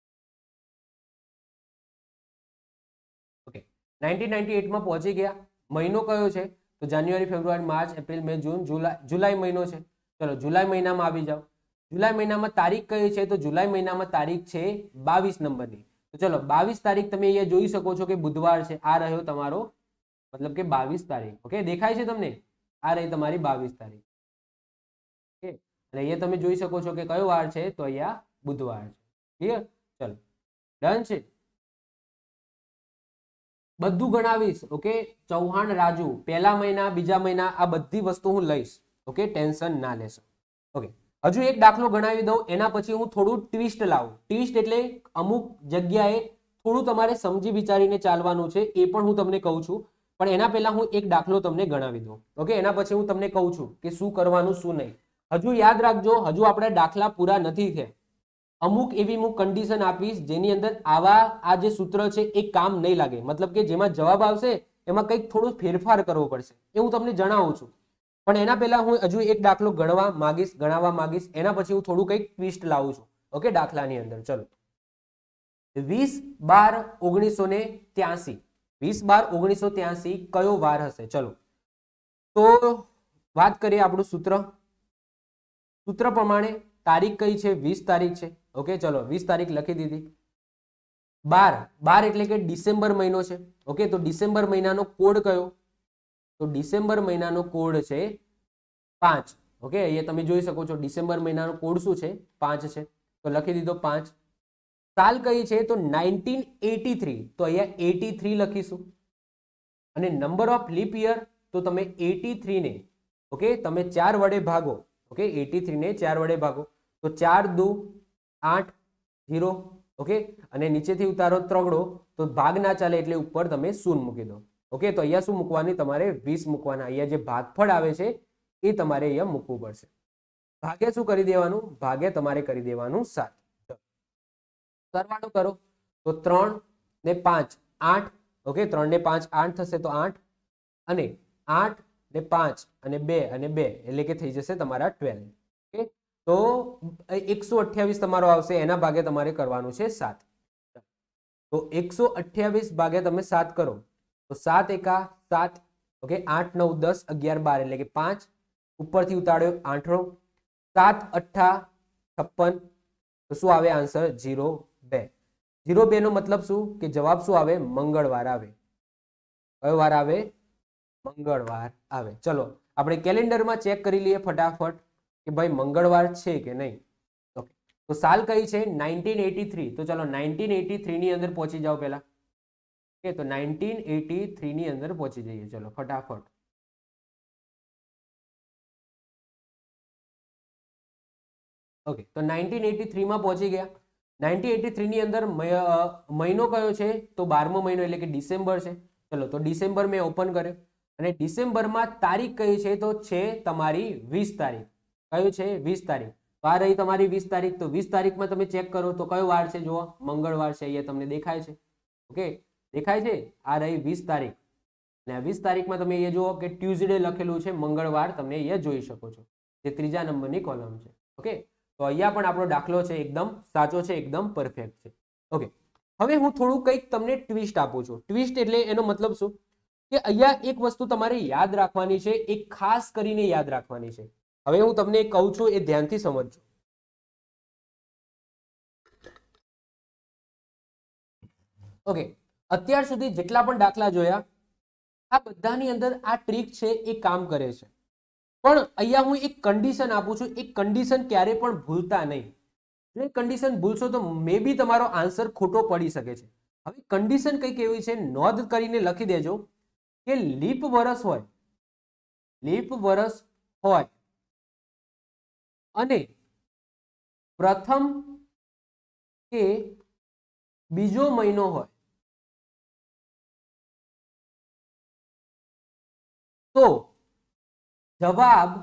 ઓકે, નાઇન્ટીન નાઇન્ટી એટ માં પહોંચી ગયા. મહિનો કયો છે? તો જાન્યુઆરી, February, March, April, May, June, જુલાઈ. જુલાઈ મહિનો છે. ચલો જુલાઈ મહિનામાં આવી જાઓ. જુલાઈ મહિનામાં તારીખ કઈ છે? તો જુલાઈ મહિનામાં તારીખ છે બાવીસ નંબરની. તો ચલો બાવીસ તારીખ તમે અહીંયા જોઈ શકો છો કે બુધવાર છે. આ રહ્યો તમારો મતલબ કે બાવીસ તારીખ. ઓકે, દેખાય છે તમને? આ રહી તમારી બાવીસ તારીખ. ઓકે, અને અહીંયા તમે જોઈ શકો છો કે કયો વાર છે? તો અહીંયા બુધવાર છે. ક્લિયર? ચલો ડન છે. બધું ગણાવીશ. ઓકે, ચૌહાણ રાજુ પહેલા મહિના, બીજા મહિના, આ બધી વસ્તુ હું લઈશ. ઓકે, ટેન્શન ના લેશો. ઓકે, હજુ એક દાખલો ગણાવી દઉં, એના પછી હું થોડું ટ્વિસ્ટ લાવું. ટ્વિસ્ટ એટલે અમુક જગ્યાએ થોડું તમારે સમજી વિચારીને ચાલવાનું છે, એ પણ હું તમને કહું છું. પણ એના પહેલા હું એક દાખલો તમને ગણાવી દઉં. ઓકે, એના પછી હું તમને કહું છું કે શું કરવાનું શું નહીં. હજુ યાદ રાખજો, હજુ આપણે દાખલા પૂરા નથી થયા. અમુક એવી હું કન્ડિશન આપીશ જેની અંદર આવા આ જે સૂત્ર છે એ કામ નહીં લાગે, મતલબ કે જેમાં જવાબ આવશે એમાં કંઈક થોડું ફેરફાર કરવો પડશે, એ હું તમને જણાવું છું. પણ એના પહેલા હું હજુ એક દાખલો ગણવા માંગીશ, ગણાવવા માંગીશ. એના પછી હું થોડું કંઈક ટ્વિસ્ટ લાવું છું. ઓકે, દાખલાની અંદર ચલો વીસ બાર ઓગણીસો ને ત્યાસી વીસ બાર ઓગણીસો ત્યાસી કયો વાર હશે? ચલો તો વાત કરીએ આપણું સૂત્ર. સૂત્ર પ્રમાણે તારીખ કઈ છે? વીસ તારીખ છે. ઓકે, ચલો વીસ તારીખ લખી દીધી. બાર બાર એટલે કે ડિસેમ્બર મહિનો છે. ઓકે, તો ડિસેમ્બર મહિનાનો કોડ કયો? તો ડિસેમ્બર મહિનાનો કોડ છે પાંચ. ઓકે, અહીંયા તમે જોઈ શકો છો ડિસેમ્બર મહિનાનો કોડ શું છે? પાંચ છે. તો લખી દીધો પાંચ. સાલ કઈ છે? તો નાઇન્ટીન એટી થ્રી. તો અહીંયા એટી થ્રી લખીશું. અને નંબર ઓફ લીપ યર તો તમે એટી થ્રી ને ઓકે તમે ચાર વડે ભાગો. ઓકે, એટી થ્રી ને ચાર વડે ભાગો તો ચાર દુ આઠ, જીરો. ઓકે, અને નીચેથી ઉતારો ત્રગડો તો ભાગ ના ચાલે એટલે ઉપર તમે શૂન્ય મૂકી દો. ઓકે, તો અહીંયા શું મૂકવાની? તમારે વીસ મૂકવાના. અહીંયા જે ભાગફળ આવે છે એ તમારે અહીંયા મૂકવું પડશે. ભાગે શું કરી દેવાનું? ભાગે તમારે કરી દેવાનું સાત. સરવાળો કરો તો ત્રણ ને પાંચ આઠ. ઓકે, ત્રણ ને પાંચ આઠ થશે તો આઠ, અને આઠ ને પાંચ અને બે અને બે એટલે કે થઈ જશે તમારા ટ્વેલ્વ. ઓકે, તો એકસો અઠ્યાવીસ તમારો આવશે, એના ભાગે તમારે કરવાનું છે સાત. તો એકસો અઠ્યાવીસ ભાગે તમે સાત કરો તો સાત એકા સાત. ઓકે, આઠ નવ દસ અગિયાર બાર એટલે કે પાંચ. ઉપરથી ઉતાર્યો આઠડો. સાત અઠ્ઠા છપ્પન. તો શું આવે આન્સર? જીરો બે. જીરો બે નો મતલબ શું? કે જવાબ શું આવે? મંગળવાર આવે. કયો વાર આવે? મંગળવાર આવે. ચલો આપણે કેલેન્ડરમાં ચેક કરી લઈએ ફટાફટ કે ભાઈ મંગળવાર છે કે નહીં. ઓકે, તો સાલ કઈ છે? Nineteen eighty three. તો ચલો નાઇન્ટીન એટી થ્રી ની અંદર પહોંચી જાઓ પહેલા. ઓકે, તો નાઇન્ટીન એટી થ્રી ની અંદર પહોંચી જઈએ. ચલો ફટાફટ. ઓકે, તો નાઇન્ટીન એટી થ્રી માં પહોંચી ગયા. નાઇન્ટીન એટી થ્રી ની અંદર મહિનો કયો છે? તો બારમો મહિનો એટલે કે ડિસેમ્બર છે. ચલો તો ડિસેમ્બર મેં ઓપન કર્યો અને ડિસેમ્બરમાં તારીખ કઈ છે? તો છે તમારી વીસ તારીખ. કયું છે? વીસ તારીખ. તો આ રહી તમારી વીસ તારીખ. તો વીસ તારીખમાં તમે ચેક કરો તો કયો વાર છે? જુઓ, મંગળવાર છે. અહીંયા તમને દેખાય છે. ઓકે, દેખાય છે? આ રહી વીસ તારીખ. અને આ વીસ તારીખમાં તમે અહીંયા જુઓ કે ટ્યુઝડે લખેલું છે, મંગળવાર તમે અહીંયા જોઈ શકો છો, જે ત્રીજા નંબરની કોલમ છે. ઓકે, તો અહીંયા પણ આપણો દાખલો છે એકદમ સાચો છે, એકદમ પરફેક્ટ છે. ઓકે, હવે હું થોડું કંઈક તમને ટ્વિસ્ટ આપું છું. ટ્વિસ્ટ એટલે એનો મતલબ શું? કે અહીંયા એક વસ્તુ તમારે યાદ રાખવાની છે, એક ખાસ કરીને યાદ રાખવાની છે. હવે હું તમને કહું છું, એ ધ્યાનથી સમજજો. ઓકે, અત્યાર સુધી જેટલા પણ દાખલા જોયા આ બધાની અંદર આ ટ્રીક છે એ કામ કરે છે. પણ અહીંયા હું એક કન્ડિશન આપું છું, એક કન્ડિશન ક્યારે પણ ભૂલતા નહીં. જો એ કન્ડિશન ભૂલશો તો મે બી તમારો આન્સર ખોટો પડી શકે છે. હવે કન્ડિશન કઈ કેવી છે નોંધ કરીને લખી દેજો કે લીપ વર્ષ હોય, લીપ વર્ષ હોય અને પ્રથમ કે બીજો મહિનો હોય તો જવાબ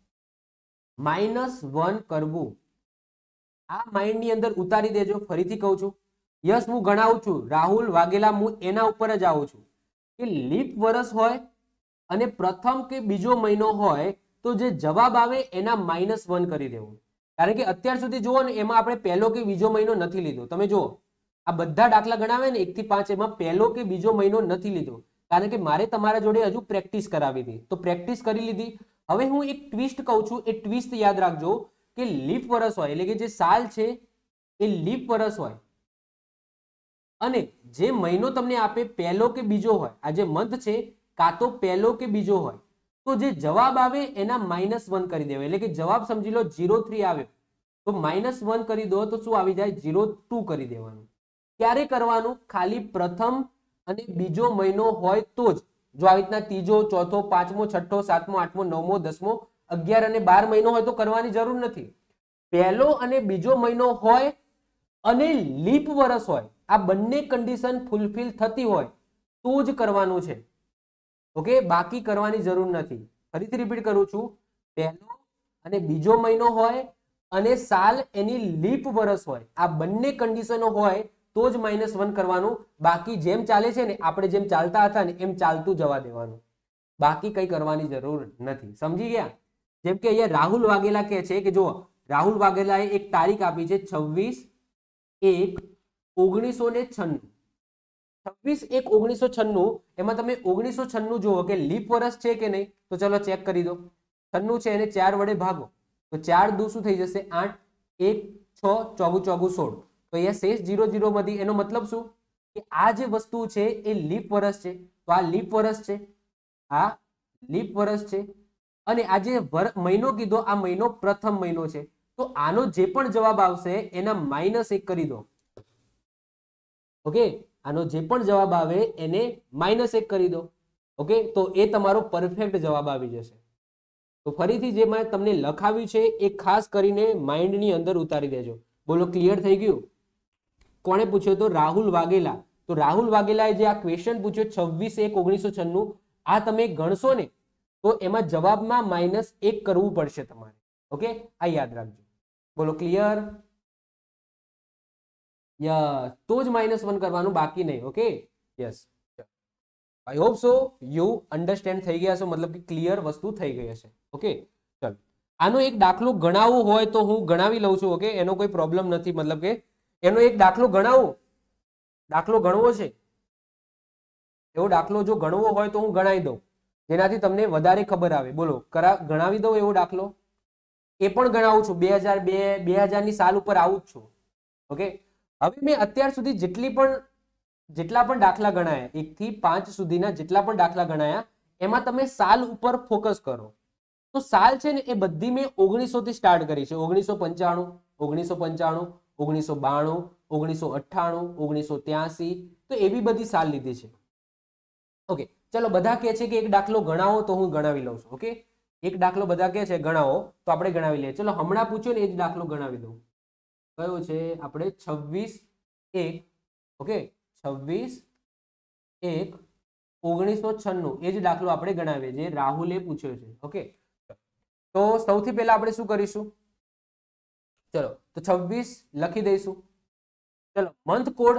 માઇનસ વન કરવું. આ માઇન્ડ ની અંદર ઉતારી દેજો. ફરીથી કહું છું, યસ હું ગણાવું છું, રાહુલ વાઘેલા, હું એના ઉપર જ આવું છું કે લીપ વર્ષ હોય અને પ્રથમ કે બીજો મહિનો હોય તો જે જવાબ આવે એના માઇનસ વન કરી દેવું. કારણ કે અત્યાર સુધી જુઓ ને એમાં આપણે પહેલો કે બીજો મહિનો નથી લીધો. તમે જુઓ આ બધા દાખલા ગણાવે ને એક થી પાંચ, એમાં પહેલો કે બીજો મહિનો નથી લીધો કારણ કે મારે તમારા જોડે હજુ પ્રેક્ટિસ કરાવી હતી. તો પ્રેક્ટિસ કરી લીધી. હવે હું એક ટ્વિસ્ટ કહું છું, એ ટ્વિસ્ટ યાદ રાખજો કે લીપ વર્ષ હોય એટલે કે જે સાલ છે એ લીપ વર્ષ હોય અને જે મહિનો તમને આપે પહેલો કે બીજો હોય, આ જે મંથ છે કાં તો પહેલો કે બીજો હોય, તો જે જવાબ આવે એના માઇનસ વન કરી દેવાય. એટલે કે જવાબ સમજી લો ઝીરો થ્રી આવ્યો તો માઇનસ વન કરી દો તો શું આવી જાય? ઝીરો ટુ કરી દેવાનું. ક્યારે કરવાનું? ખાલી પ્રથમ અને બીજો મહિનો હોય તો જ. જો આવી રીતના ત્રીજો, ચોથો, પાંચમો, છઠ્ઠો, સાતમો, આઠમો, નવમો, દસમો, અગિયાર અને બાર મહિનો હોય તો કરવાની જરૂર નથી. પહેલો અને બીજો મહિનો હોય અને લીપ વર્ષ હોય, આ બંને કન્ડિશન ફૂલફિલ થતી હોય તો જ કરવાનું છે. ઓકે, બાકી કરવાની જરૂર નથી. ફરીથી રિપીટ કરું છું, પહેલો અને બીજો મહિનો હોય અને સાલ એની લીપ વર્ષ હોય, આ બંને કન્ડિશનો હોય તો જ માઇનસ વન કરવાનું. બાકી જેમ ચાલે છે ને, આપણે જેમ ચાલતા હતા ને એમ ચાલતું જવા દેવાનું. બાકી કઈ કરવાની જરૂર નથી. સમજી ગયા? જેમ કે અહીંયા રાહુલ વાઘેલા કહે છે કે જો રાહુલ વાઘેલાએ એક તારીખ આપી છે છવ્વીસ એક ઓગણીસો ને છન્નું. છવ્વીસ એક ઓગણીસો છન્નું, એમાં તમે ઓગણીસો છન્નું જુઓ કે લીપ વર્ષ છે કે નહીં, તો ચલો ચેક કરી દો. છન્નું છે એને ચાર વડે ભાગો તો ચાર દુ શું થઈ જશે? આઠ. એક, છ, ચોગુ ચોગુ સોળ. તો અહીંયા શેષ જીરો જીરો માંથી એનો મતલબ શું કે આ જે વસ્તુ છે એ લીપ વર્ષ છે. તો આ લીપ વર્ષ છે, આ લીપ વર્ષ છે અને આ જે મહિનો કીધો આ મહિનો પ્રથમ મહિનો છે. તો આનો જે પણ જવાબ આવશે એના માઇનસ એક કરી દો. ઓકે, આનો જે પણ જવાબ આવે એને માઇનસ એક કરી દો. ઓકે, તો એ તમારો પરફેક્ટ જવાબ આવી જશે. તો ફરીથી જે મેં તમને લખાવ્યું છે એ ખાસ કરીને માઇન્ડની અંદર ઉતારી દેજો. બોલો, ક્લિયર થઈ ગયું? કોણે પૂછ્યો? તો રાહુલ વાઘેલા. તો રાહુલ વાઘેલાએ જે આ ક્વેશ્ચન પૂછ્યો છવ્વીસ એક ઓગણીસો છન્નું, આ તમે ગણશો ને તો એમાં જવાબમાં માઇનસ એક કરવું પડશે તમારે. ઓકે, આ યાદ રાખજો. બોલો, ક્લિયર? યસ, તો જ માઇનસ વન કરવાનું, બાકી નહીં. Okay, yes. I hope so you understand થઈ ગયા છો, મતલબ કે ક્લિયર વસ્તુ થઈ ગઈ હશે. ઓકે, ચલો આનો એક દાખલો ગણાવવો હોય તો હું ગણાવી લઉં છું. ઓકે, એનો કોઈ પ્રોબ્લેમ નથી. મતલબ કે એનો એક દાખલો ગણાવું, દાખલો ગણવો છે, એવો દાખલો જો ગણવો હોય તો હું ગણાવી દઉં, જેનાથી તમને વધારે ખબર આવે. બોલો, કરા ગણાવી દઉં એવો દાખલો? એ પણ ગણાવું છું. બે હજાર બે બે હજાર ની સાલ ઉપર આવું જ છું. ઓકે, હવે મેં અત્યાર સુધી જેટલી પણ જેટલા પણ દાખલા ગણાયા, એક થી પાંચ સુધીના જેટલા પણ દાખલા ગણાયા, એમાં તમે સાલ ઉપર ફોકસ કરો. તો સાલ છે ને એ બધી મેં ઓગણીસો થી સ્ટાર્ટ કરી છે. ઓગણીસો પંચાણું, ઓગણીસો પંચાણું, ઓગણીસો બાણું, ઓગણીસો અઠ્ઠાણું, ઓગણીસો ત્યાસી, તો એવી બધી સાલ લીધી છે. ઓકે, ચલો બધા કહે છે કે એક દાખલો ગણાવો તો હું ગણાવી લઉં છું. ઓકે, એક દાખલો બધા કહે છે ગણાવો તો આપણે ગણાવી લઈએ. ચલો હમણાં પૂછ્યો ને એ જ દાખલો ગણાવી દઉં. કયો છે? આપણે છવ્વીસ એક. ઓકે, છવ્વીસ એક ઓગણીસો છન્નું, એ જ દાખલો આપણે ગણાવીએ જે રાહુલે પૂછ્યો છે. ઓકે, તો સૌથી પહેલા આપણે શું કરીશું? ચલો તો છવ્વીસ લખી દઈશું. ચલો, મંથ કોડ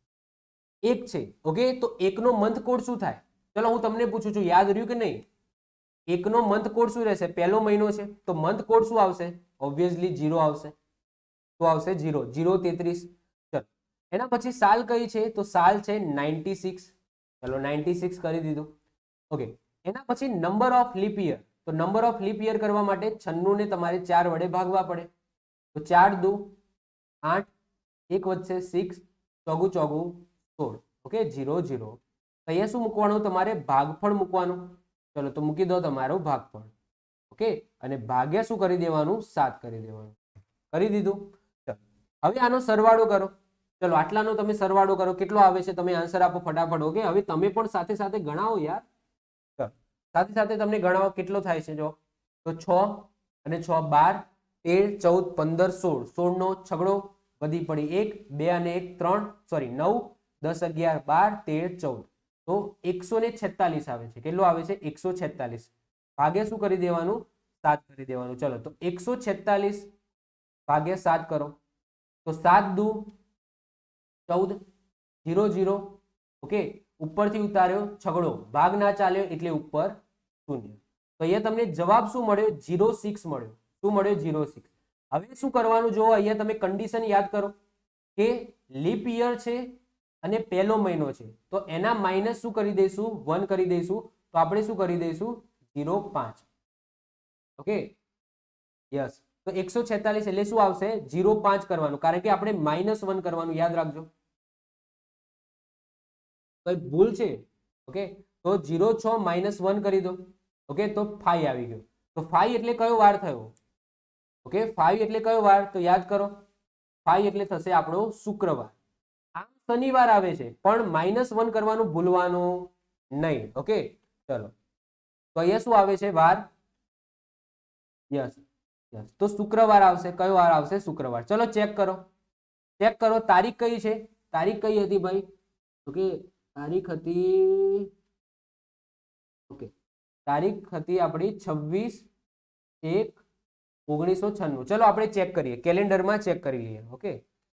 એક છે. ઓકે, તો એકનો મંથ કોડ શું થાય? ચલો હું તમને પૂછું છું, યાદ રહ્યું કે નહીં? એકનો મંથ કોડ શું રહેશે? પહેલો મહિનો છે તો મંથ કોડ શું આવશે? ઓબ્વિયસલી જીરો આવશે. તો આવશે જીરો. જીરો તેત્રીસ. ચલો, એના પછી સાલ કઈ છે? તો સાલ છે નાઇન્ટી સિક્સ. ચલો નાઇન્ટી સિક્સ કરી દીધું. ઓકે, એના પછી નંબર ઓફ લીપ યર. તો નંબર ઓફ લીપ યર કરવા માટે છન્નું ને તમારે ચાર વડે ભાગવા પડે. તો ચાર દુ આઠ, એક વધશે સિક્સ, ચોગુ ચોગુ સોળ. Okay, zero zero. અહીંયા શું મૂકવાનું? તમારે ભાગફળ મૂકવાનું. ચલો તો મૂકી દો તમારો ભાગફળ. ઓકે, અને ભાગ્યા શું કરી દેવાનું? સાત કરી દેવાનું. કરી દીધું. ચલો હવે આનો સરવાળો કરો. ચલો આટલાનો તમે સરવાળો કરો, કેટલો આવે છે તમે આન્સર આપો ફટાફટ. ઓકે, હવે તમે પણ સાથે સાથે ગણાવો યાર. ચલો સાથે સાથે તમને ગણાવો કેટલો થાય છે. જો તો છ અને છ બાર, તેર, ચૌદ, પંદર, સોળ, સોળ નો છગડો વધી પડી એક, બે અને એક ત્રણ, સોરી નવ, દસ, અગિયાર, બાર, તેર, ચૌદ, તો એકસો ને છેતાલીસ આવે છે. કેટલું આવે છે? એકસો છેતાલીસ. ભાગે શું કરી દેવાનું? સાત કરી દેવાનું. ચલો તો એકસો છેતાલીસ ભાગે સાત કરો તો સાત દુ ચૌદ, જીરો જીરો, ઓકે, ઉપરથી ઉતાર્યો છગડો, ભાગ ના ચાલ્યો એટલે ઉપર શૂન્ય. તો અહીંયા તમને જવાબ શું મળ્યો? જીરો સિક્સ મળ્યો. શું મળ્યો? Zero six. હવે શું કરવાનું? જો અહીંયા તમે કન્ડિશન યાદ કરો કે લીપ યર છે અને પહેલો મહિનો છે, તો એના માઇનસ શું કરી દઈશું? વન કરી દઈશું. તો આપણે શું કરી દઈશું? જીરો પાંચ. Okay, yes. તો એકસો છેતાલીસ એટલે શું આવશે? જીરો પાંચ કરવાનું, કારણ કે આપણે માઇનસ વન કરવાનું, યાદ રાખજો. તો ભૂલ છે. ઓકે, તો જીરો છ માઇનસ વન કરી દો. ઓકે, તો ફાઈવ આવી ગયો. તો ફાઈવ એટલે કયો વાર થયો? ઓકે, ફાઈવ એટલે કયો વાર? તો યાદ કરો, ફાઈવ એટલે થશે આપણો શુક્રવાર. આમ શનિવાર આવે છે પણ માઇનસ વન કરવાનું ભૂલવાનું નહીં. ઓકે, ચલો તો અહીંયા શું આવે છે? વાર. યસ યસ, તો શુક્રવાર આવશે. કયો વાર આવશે? શુક્રવાર. ચલો ચેક કરો, ચેક કરો. તારીખ કઈ છે? તારીખ કઈ હતી ભાઈ? ઓકે, તારીખ હતી, ઓકે, તારીખ હતી આપણી છવ્વીસ એક ઓગણીસો છન્નું. ચલો આપણે ચેક કરીએ, કેલેન્ડરમાં ચેક કરી લઈએ. ઓકે,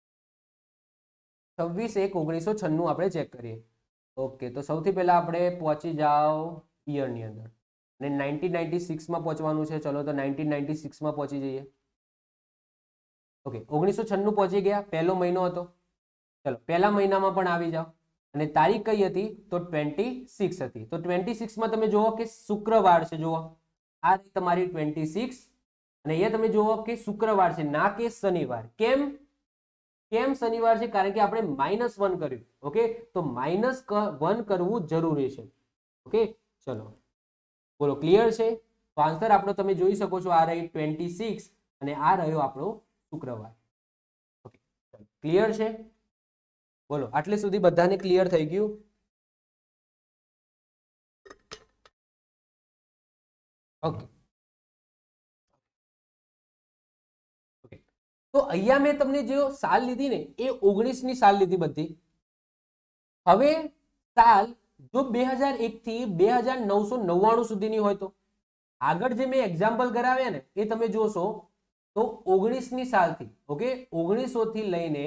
છવ્વીસ એક ઓગણીસો છન્નું આપણે ચેક કરીએ. ઓકે, તો સૌથી પહેલા આપણે પહોંચી જાઓ યરની અંદર અને નાઇન્ટીન નાઇન્ટી સિક્સમાં પહોંચવાનું છે. ચલો તો નાઇન્ટીન નાઇન્ટી સિક્સમાં પહોંચી જઈએ. ઓકે, ઓગણીસો છન્નું પહોંચી ગયા. પહેલો મહિનો હતો. ચલો પહેલા મહિનામાં પણ આવી જાઓ અને તારીખ કઈ હતી? તો ટ્વેન્ટી સિક્સ હતી. તો ટ્વેન્ટી સિક્સમાં તમે જુઓ કે શુક્રવાર છે. જુઓ આ તમારી ટ્વેન્ટી સિક્સ અને અહીંયા તમે જુઓ કે શુક્રવાર છે, ના કે શનિવાર. કેમ કેમ શનિવાર છે? કારણ કે આપણે માઇનસ વન કર્યું. ઓકે, તો માઇનસ વન કરવું જરૂરી છે. ઓકે, ચલો બોલો, ક્લિયર છે? તો આન્સર આપણો તમે જોઈ શકો છો, આ રહી ટ્વેન્ટી સિક્સ અને આ રહ્યો આપણો શુક્રવાર. ઓકે, ક્લિયર છે? બોલો, આટલે સુધી બધાને ક્લિયર થઈ ગયું? ઓકે ઓકે, તો અહીંયા મેં તમને જે સાલ લીધી ને એ ઓગણીસ ની સાલ લીધી બધી. હવે સાલ જો બે હજાર એક થી બે હજાર નવસો નવ્વાણું સુધીની હોય તો આગળ જે મેં એક્ઝામ્પલ કરાવ્યા ને એ તમે જોશો તો ઓગણીસ ની સાલથી, ઓકે, ઓગણીસો થી લઈને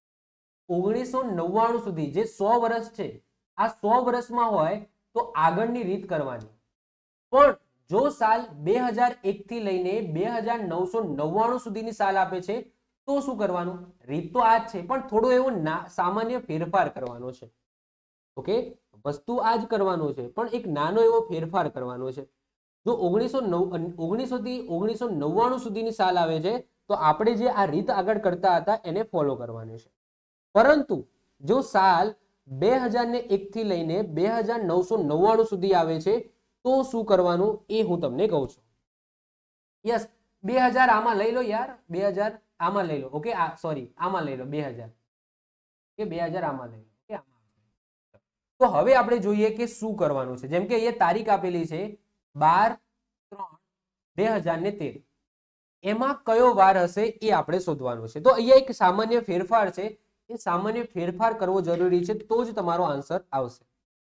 ઓગણીસો નવ્વાણું સુધી જે સો વર્ષ છે, આ સો વર્ષમાં હોય તો આગળની રીત કરવાની. પણ જો સાલ બે હજાર એક થી લઈને બે હજાર નવસો નવ્વાણું સુધીની સાલ આપે છે તો શું કરવાનું? રીત તો આ જ છે પણ થોડો એવો સામાન્ય ફેરફાર કરવાનો છે. ઓકે, વસ્તુ આ જ કરવાનો છે પણ એક નાનો એવો ફેરફાર કરવાનો છે. જો ઓગણીસો નવ ઓગણીસો થી ઓગણીસો નવ્વાણું સુધીની સાલ આવે છે તો આપણે જે આ રીત આગળ કરતા હતા એને ફોલો કરવાની છે. પરંતુ જો સાલ બે હજાર ને એક થી લઈને બે હજાર નવસો નવ્વાણું સુધી આવે છે તો શું કરવાનું એ હું તમને કહું છું. યસ, બે હજાર આમાં લઈ લો યાર, બે હજાર આમાં લઈ લો. ઓકે, આ સોરી આમાં લઈ લો બે હજાર, કે બે હજાર આમાં લઈ લો. ઓકે, આમાં. તો હવે આપણે જોઈએ કે શું કરવાનું છે. જેમ કે અહીંયા તારીખ આપેલી છે બાર ત્રણ બે હજાર ને તેર, એમાં કયો વાર હશે એ આપણે શોધવાનું છે. તો અહીંયા એક સામાન્ય ફેરફાર છે, એ સામાન્ય ફેરફાર કરવો જરૂરી છે તો જ તમારો આન્સર આવશે.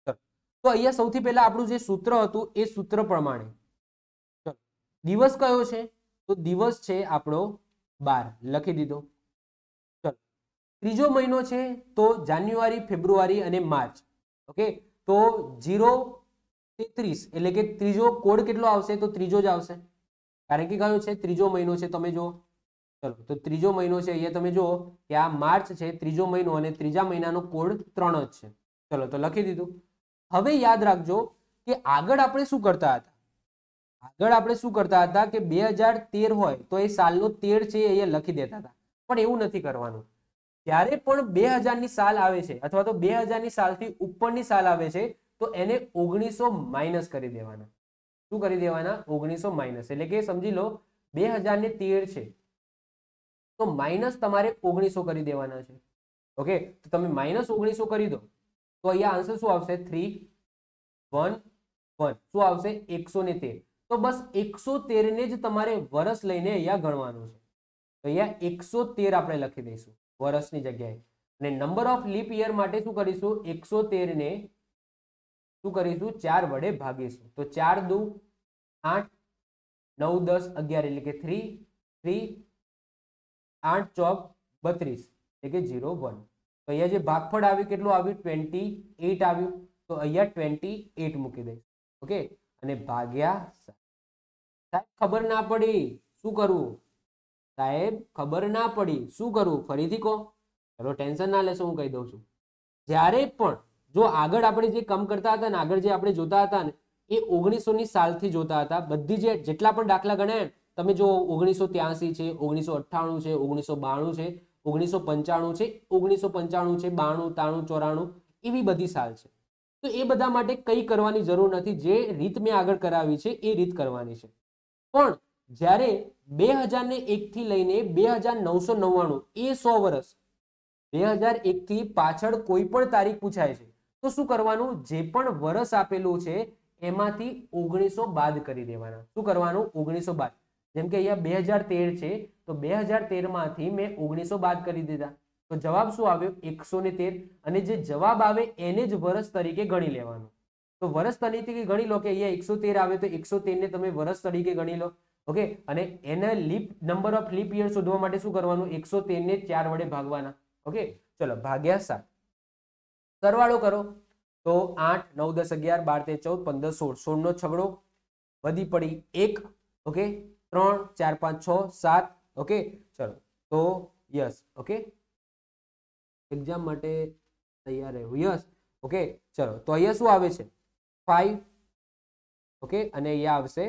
તો અહીંયા સૌથી પહેલા આપણું જે સૂત્ર હતું એ સૂત્ર પ્રમાણે ચલો, દિવસ કયો છે? તો દિવસ છે આપણો બાર, લખી દીધો. ચલો, ત્રીજો મહિનો છે તો જાન્યુઆરી, ફેબ્રુઆરી અને માર્ચ. ઓકે, તો જીરો તેત્રીસ એટલે કે ત્રીજો કોડ કેટલો આવશે? તો ત્રીજો જ આવશે, કારણ કે કયો છે? ત્રીજો મહિનો છે. તમે જુઓ, ચલો તો ત્રીજો મહિનો છે. અહીંયા તમે જુઓ કે આ માર્ચ છે, ત્રીજો મહિનો, અને ત્રીજા મહિનાનો કોડ ત્રણ જ છે. ચલો તો લખી દીધું. હવે યાદ રાખજો કે આગળ આપણે શું કરતા હતા? આગળ આપણે શું કરતા હતા કે બે હજાર તેર હોય તો એ સાલનો તેર છે અહીંયા લખી દેતા હતા. પણ એવું નથી કરવાનું. જ્યારે પણ બે હજાર ની સાલ આવે છે અથવા તો બે હજાર ની સાલથી ઉપરની સાલ આવે છે તો એને ઓગણીસો માઇનસ કરી દેવાના. શું કરી દેવાના? ઓગણીસો માઇનસ. એટલે કે સમજી લો બે હજાર ને તેર છે તો માઇનસ તમારે ઓગણીસો કરી દેવાના છે. ઓકે, તો તમે માઇનસ ઓગણીસો કરી દો તો અહીંયા આન્સર શું આવશે? Three one one. શું આવશે? એકસો ને તેર. તો બસ એકસો તેર ને જ તમારે વર્ષ લઈને અહીંયા ગણવાનું છે. તો અહીંયા એકસો તેર આપણે લખી દઈશું વર્ષની જગ્યાએ. અને નંબર ઓફ લીપ યર માટે શું કરીશું? એકસો તેર ને શું કરીશું? ચાર વડે ભાગીશું. તો ચાર દુ આઠ, નવ દસ અગિયાર એટલે કે થ્રી થ્રી, આઠ ચોક બત્રીસ એટલે કે ઝીરો વન. તો અહીંયા જે ભાગફળ આવ્યું કેટલું આવ્યું? ટ્વેન્ટી એટ આવ્યું. તો અહીંયા ટ્વેન્ટી એટ મૂકી દઈશ. ઓકે, અને ભાગ્યા સાત. સાહેબ ખબર ના પડી, શું કરવું? સાહેબ ખબર ના પડી, શું કરવું? ફરીથી કહો. ચલો ટેન્શન ના લેશો, હું કહી દઉં છું. જ્યારે પણ જો આગળ આપણે જે કામ કરતા હતા ને, આગળ જે આપણે જોતા હતા ને, એ ઓગણીસો ની સાલથી જોતા હતા. બધી જે જેટલા પણ દાખલા ગણ્યા તમે જો ઓગણીસો ત્યાસી છે, ઓગણીસો અઠ્ઠાણું છે, ઓગણીસો બાણું છે, ઓગણીસો પંચાણું છે, ઓગણીસો પંચાણું છે, બાણું, ત્રાણું, ચોરાણું, એવી બધી સાલ છે. તો એ બધા માટે કંઈ કરવાની જરૂર નથી. જે રીત મેં આગળ કરાવી છે એ રીત કરવાની છે. પણ જ્યારે બે હજાર ને એક થી લઈને બે હજાર નવસો નવ્વાણું એ સો વર્ષ, બે હજાર એક થી પાછળ કોઈ પણ તારીખ પૂછાય છે તો શું કરવાનું? જે પણ વર્ષ આપેલું છે એમાંથી ઓગણીસો બાદ કરી દેવાના. શું કરવાનું? ઓગણીસો બાદ. જેમ કે અહીંયા બે હજાર તેર છે તો બે હજાર તેર માંથી મેં ઓગણીસો બાદ કરી દીધા. તો જવાબ શું આવ્યો? એકસો ને તેર. અને જે જવાબ આવે એને જ વર્ષ તરીકે ગણી લેવાનું. તો વર્ષ તરીકે ગણી લો કે અહીંયા એકસો તેર આવે તો એકસો તેર ને તમે વર્ષ તરીકે ગણી લો. ઓકે, અને એને leap number of leap year શોધવા માટે શું કરવાનું? એકસો તેર ને ચાર વડે ભાગવાના. ઓકે, ચલો ભાગ્યા સાત. સરવાળો કરો તો આઠ, નવ, દસ, અગિયાર, બાર, તેર, ચૌદ, પંદર, સોળ. સોળ નો છગડો વધી પડી એક. ઓકે, ત્રણ, ચાર, પાંચ, છ, સાત. ઓકે, ચલો તો યસ. ઓકે, એક્ઝામ માટે તૈયાર રહેવું. યસ. ઓકે, ચલો તો અહીંયા શું આવે છે? ફાઈવ. ઓકે, અને અહીંયા આવશે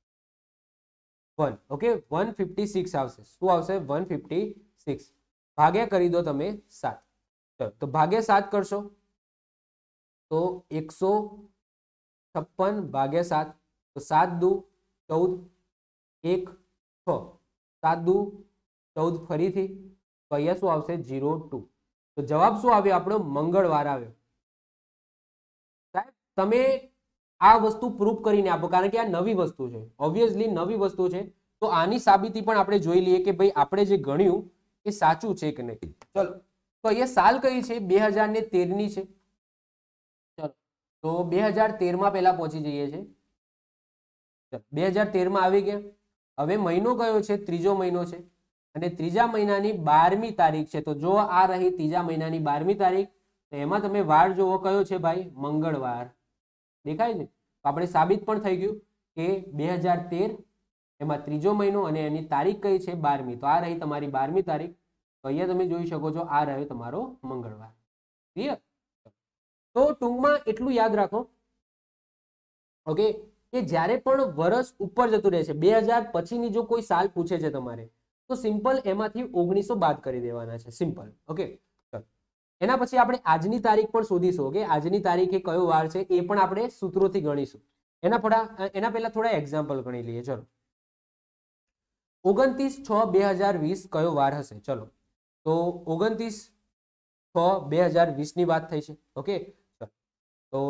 one. Okay, one fifty six આવશે. શું આવશે? One fifty six. ભાગ્યા કરી દો તમે સાત. ચલો તો ભાગ્યા સાત કરશો તો એકસો છપ્પન ભાગ્યા સાત. તો સાત દુ ચૌદ, એક છ, સાત દુ ચૌદ ફરીથી. તો અહીંયા શું આવશે? Zero two. તો જવાબ શું આવ્યો આપણો? મંગળવાર આવ્યો. સાહેબ તમે આ વસ્તુ પ્રૂફ કરીને આપો, કારણ કે આ નવી વસ્તુ છે. ઓબ્વિયસલી નવી વસ્તુ છે તો આની સાબિતી પણ આપણે જોઈ લઈએ કે ભાઈ આપણે જે ગણ્યું એ સાચું છે કે નહીં. ચલો તો અહીંયા સાલ કઈ છે? બે હજાર ને તેર ની છે. ચલો તો બે હજાર તેર માં પહેલા પહોંચી જઈએ છે. બે હજાર તેર માં આવી ગયા. હવે મહિનો કયો છે? ત્રીજો મહિનો છે. અને ત્રીજા મહિનાની બારમી તારીખ છે. તો જો આ રહી ત્રીજા મહિનાની બારમી તારીખ, તો એમાં તમે વાર જોવો કયો છે ભાઈ? મંગળવાર. દેખાય છે? તો આપણે સાબિત પણ થઈ ગયું કે બે હજાર તેર એમાં ત્રીજો મહિનો અને એની તારીખ કઈ છે? બારમી. તો આ રહી તમારી બારમી તારીખ. તો અહીંયા તમે જોઈ શકો છો આ રહ્યો તમારો મંગળવાર. ક્લિયર? તો ટૂંકમાં એટલું યાદ રાખો ઓકે કે જ્યારે પણ વર્ષ ઉપર જતું રહે છે, બે હજાર પછીની જો કોઈ સાલ પૂછે છે તમારે તો સિમ્પલ એમાંથી ઓગણીસો બાદ કરી દેવાના છે. સિમ્પલ. ઓકે, એના પછી આપણે આજની તારીખ પણ શોધીશું. ઓકે, આજની તારીખે કયો વાર છે એ પણ આપણે સૂત્રોથી ગણીશું. એના થોડા એના પહેલા થોડા એક્ઝામ્પલ ગણી લઈએ. ચલો, ઓગણત્રીસ છ બે હજાર વીસ કયો વાર હશે? ચલો તો ઓગણત્રીસ છ બે હજાર વીસ ની વાત થઈ છે. ઓકે, તો